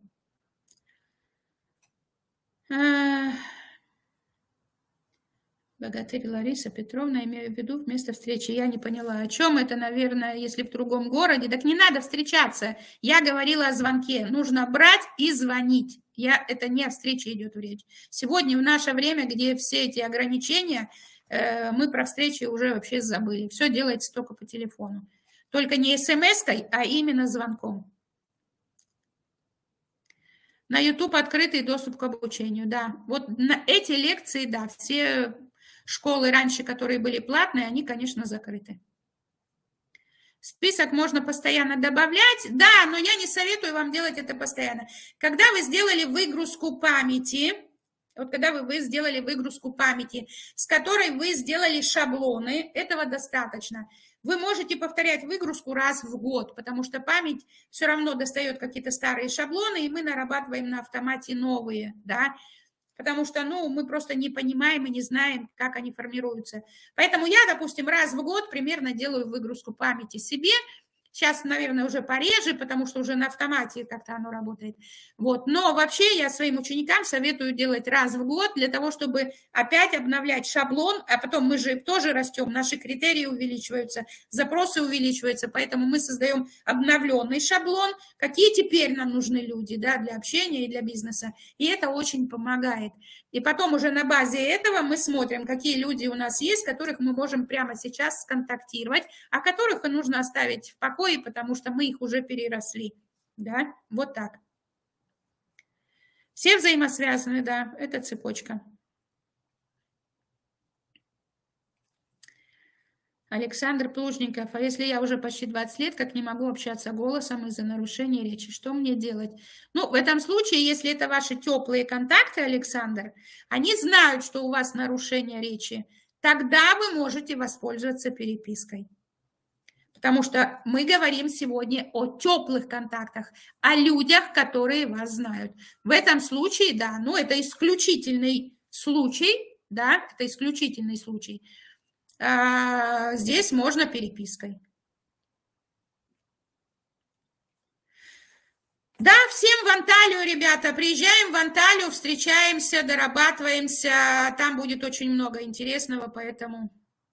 Богатырь Лариса Петровна, имею в виду вместо встречи. Я не поняла, о чем это, наверное, если в другом городе. Так не надо встречаться. Я говорила о звонке. Нужно брать и звонить. Я, это не о встрече идет речь. Сегодня в наше время, где все эти ограничения, э, мы про встречи уже вообще забыли. Все делается только по телефону. Только не смс-кой, а именно звонком. На YouTube открытый доступ к обучению, да. Вот на эти лекции, да, все школы раньше, которые были платные, они, конечно, закрыты. Список можно постоянно добавлять, да, но я не советую вам делать это постоянно. Когда вы сделали выгрузку памяти, вот когда вы, вы сделали выгрузку памяти, с которой вы сделали шаблоны, этого достаточно. Вы можете повторять выгрузку раз в год, потому что память все равно достает какие-то старые шаблоны, и мы нарабатываем на автомате новые, да, потому что, ну, мы просто не понимаем и не знаем, как они формируются. Поэтому я, допустим, раз в год примерно делаю выгрузку памяти себе, Сейчас, наверное, уже пореже, потому что уже на автомате как-то оно работает. Вот. Но вообще я своим ученикам советую делать раз в год для того, чтобы опять обновлять шаблон, а потом мы же тоже растем, наши критерии увеличиваются, запросы увеличиваются, поэтому мы создаем обновленный шаблон, какие теперь нам нужны люди, да, для общения и для бизнеса. И это очень помогает. И потом уже на базе этого мы смотрим, какие люди у нас есть, которых мы можем прямо сейчас сконтактировать, а которых нужно оставить в покое, потому что мы их уже переросли. Да, вот так. Все взаимосвязаны, да, это цепочка. Александр Плужников, а если я уже почти двадцать лет, как не могу общаться голосом из-за нарушения речи, что мне делать? Ну, в этом случае, если это ваши теплые контакты, Александр, они знают, что у вас нарушение речи, тогда вы можете воспользоваться перепиской. Потому что мы говорим сегодня о теплых контактах, о людях, которые вас знают. В этом случае, да, ну, это исключительный случай, да, это исключительный случай. А, здесь можно перепиской. Да, всем в Анталию, ребята, приезжаем в Анталию, встречаемся, дорабатываемся, там будет очень много интересного, поэтому...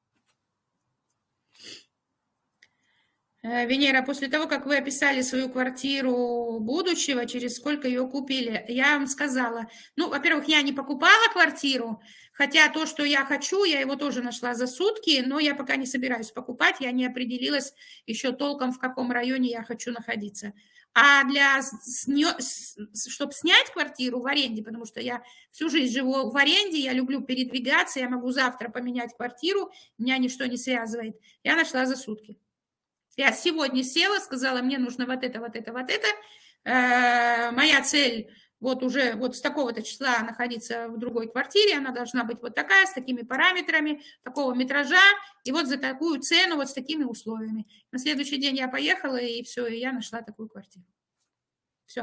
Венера, после того, как вы описали свою квартиру будущего, через сколько ее купили, я вам сказала, ну, во-первых, я не покупала квартиру, хотя то, что я хочу, я его тоже нашла за сутки, но я пока не собираюсь покупать, я не определилась еще толком, в каком районе я хочу находиться. А для, чтобы снять квартиру в аренде, потому что я всю жизнь живу в аренде, я люблю передвигаться, я могу завтра поменять квартиру, меня ничто не связывает, я нашла за сутки. Я сегодня села, сказала, мне нужно вот это, вот это, вот это. Э, моя цель вот уже вот с такого-то числа находиться в другой квартире, она должна быть вот такая, с такими параметрами, такого метража, и вот за такую цену, вот с такими условиями. На следующий день я поехала, и все, и я нашла такую квартиру. Все.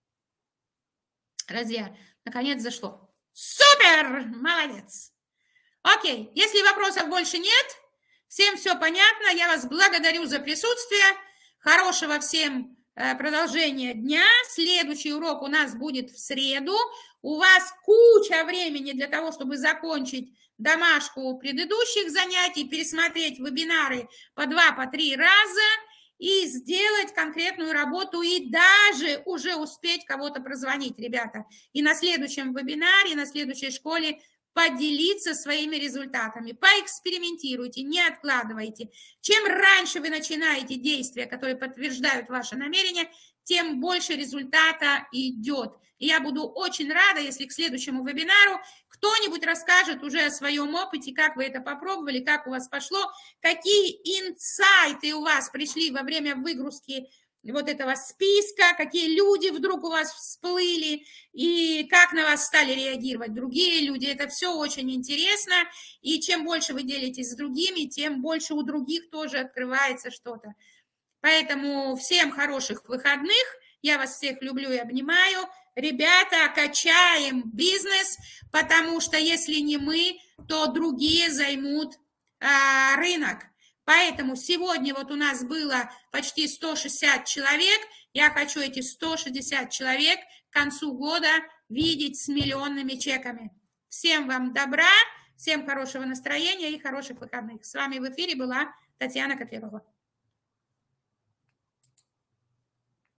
Друзья, наконец зашло. Супер! Молодец! Окей, если вопросов больше нет... Всем все понятно. Я вас благодарю за присутствие. Хорошего всем продолжения дня. Следующий урок у нас будет в среду. У вас куча времени для того, чтобы закончить домашку предыдущих занятий, пересмотреть вебинары по два, по три раза и сделать конкретную работу и даже уже успеть кого-то прозвонить, ребята. И на следующем вебинаре, на следующей школе поделиться своими результатами, поэкспериментируйте, не откладывайте. Чем раньше вы начинаете действия, которые подтверждают ваше намерение, тем больше результата идет. И я буду очень рада, если к следующему вебинару кто-нибудь расскажет уже о своем опыте, как вы это попробовали, как у вас пошло, какие инсайты у вас пришли во время выгрузки вот этого списка, какие люди вдруг у вас всплыли и как на вас стали реагировать другие люди. Это все очень интересно, и чем больше вы делитесь с другими, тем больше у других тоже открывается что-то. Поэтому всем хороших выходных, я вас всех люблю и обнимаю. Ребята, качаем бизнес, потому что если не мы, то другие займут а, рынок. Поэтому сегодня вот у нас было почти сто шестьдесят человек. Я хочу эти сто шестьдесят человек к концу года видеть с миллионными чеками. Всем вам добра, всем хорошего настроения и хороших выходных. С вами в эфире была Татьяна Котлярова.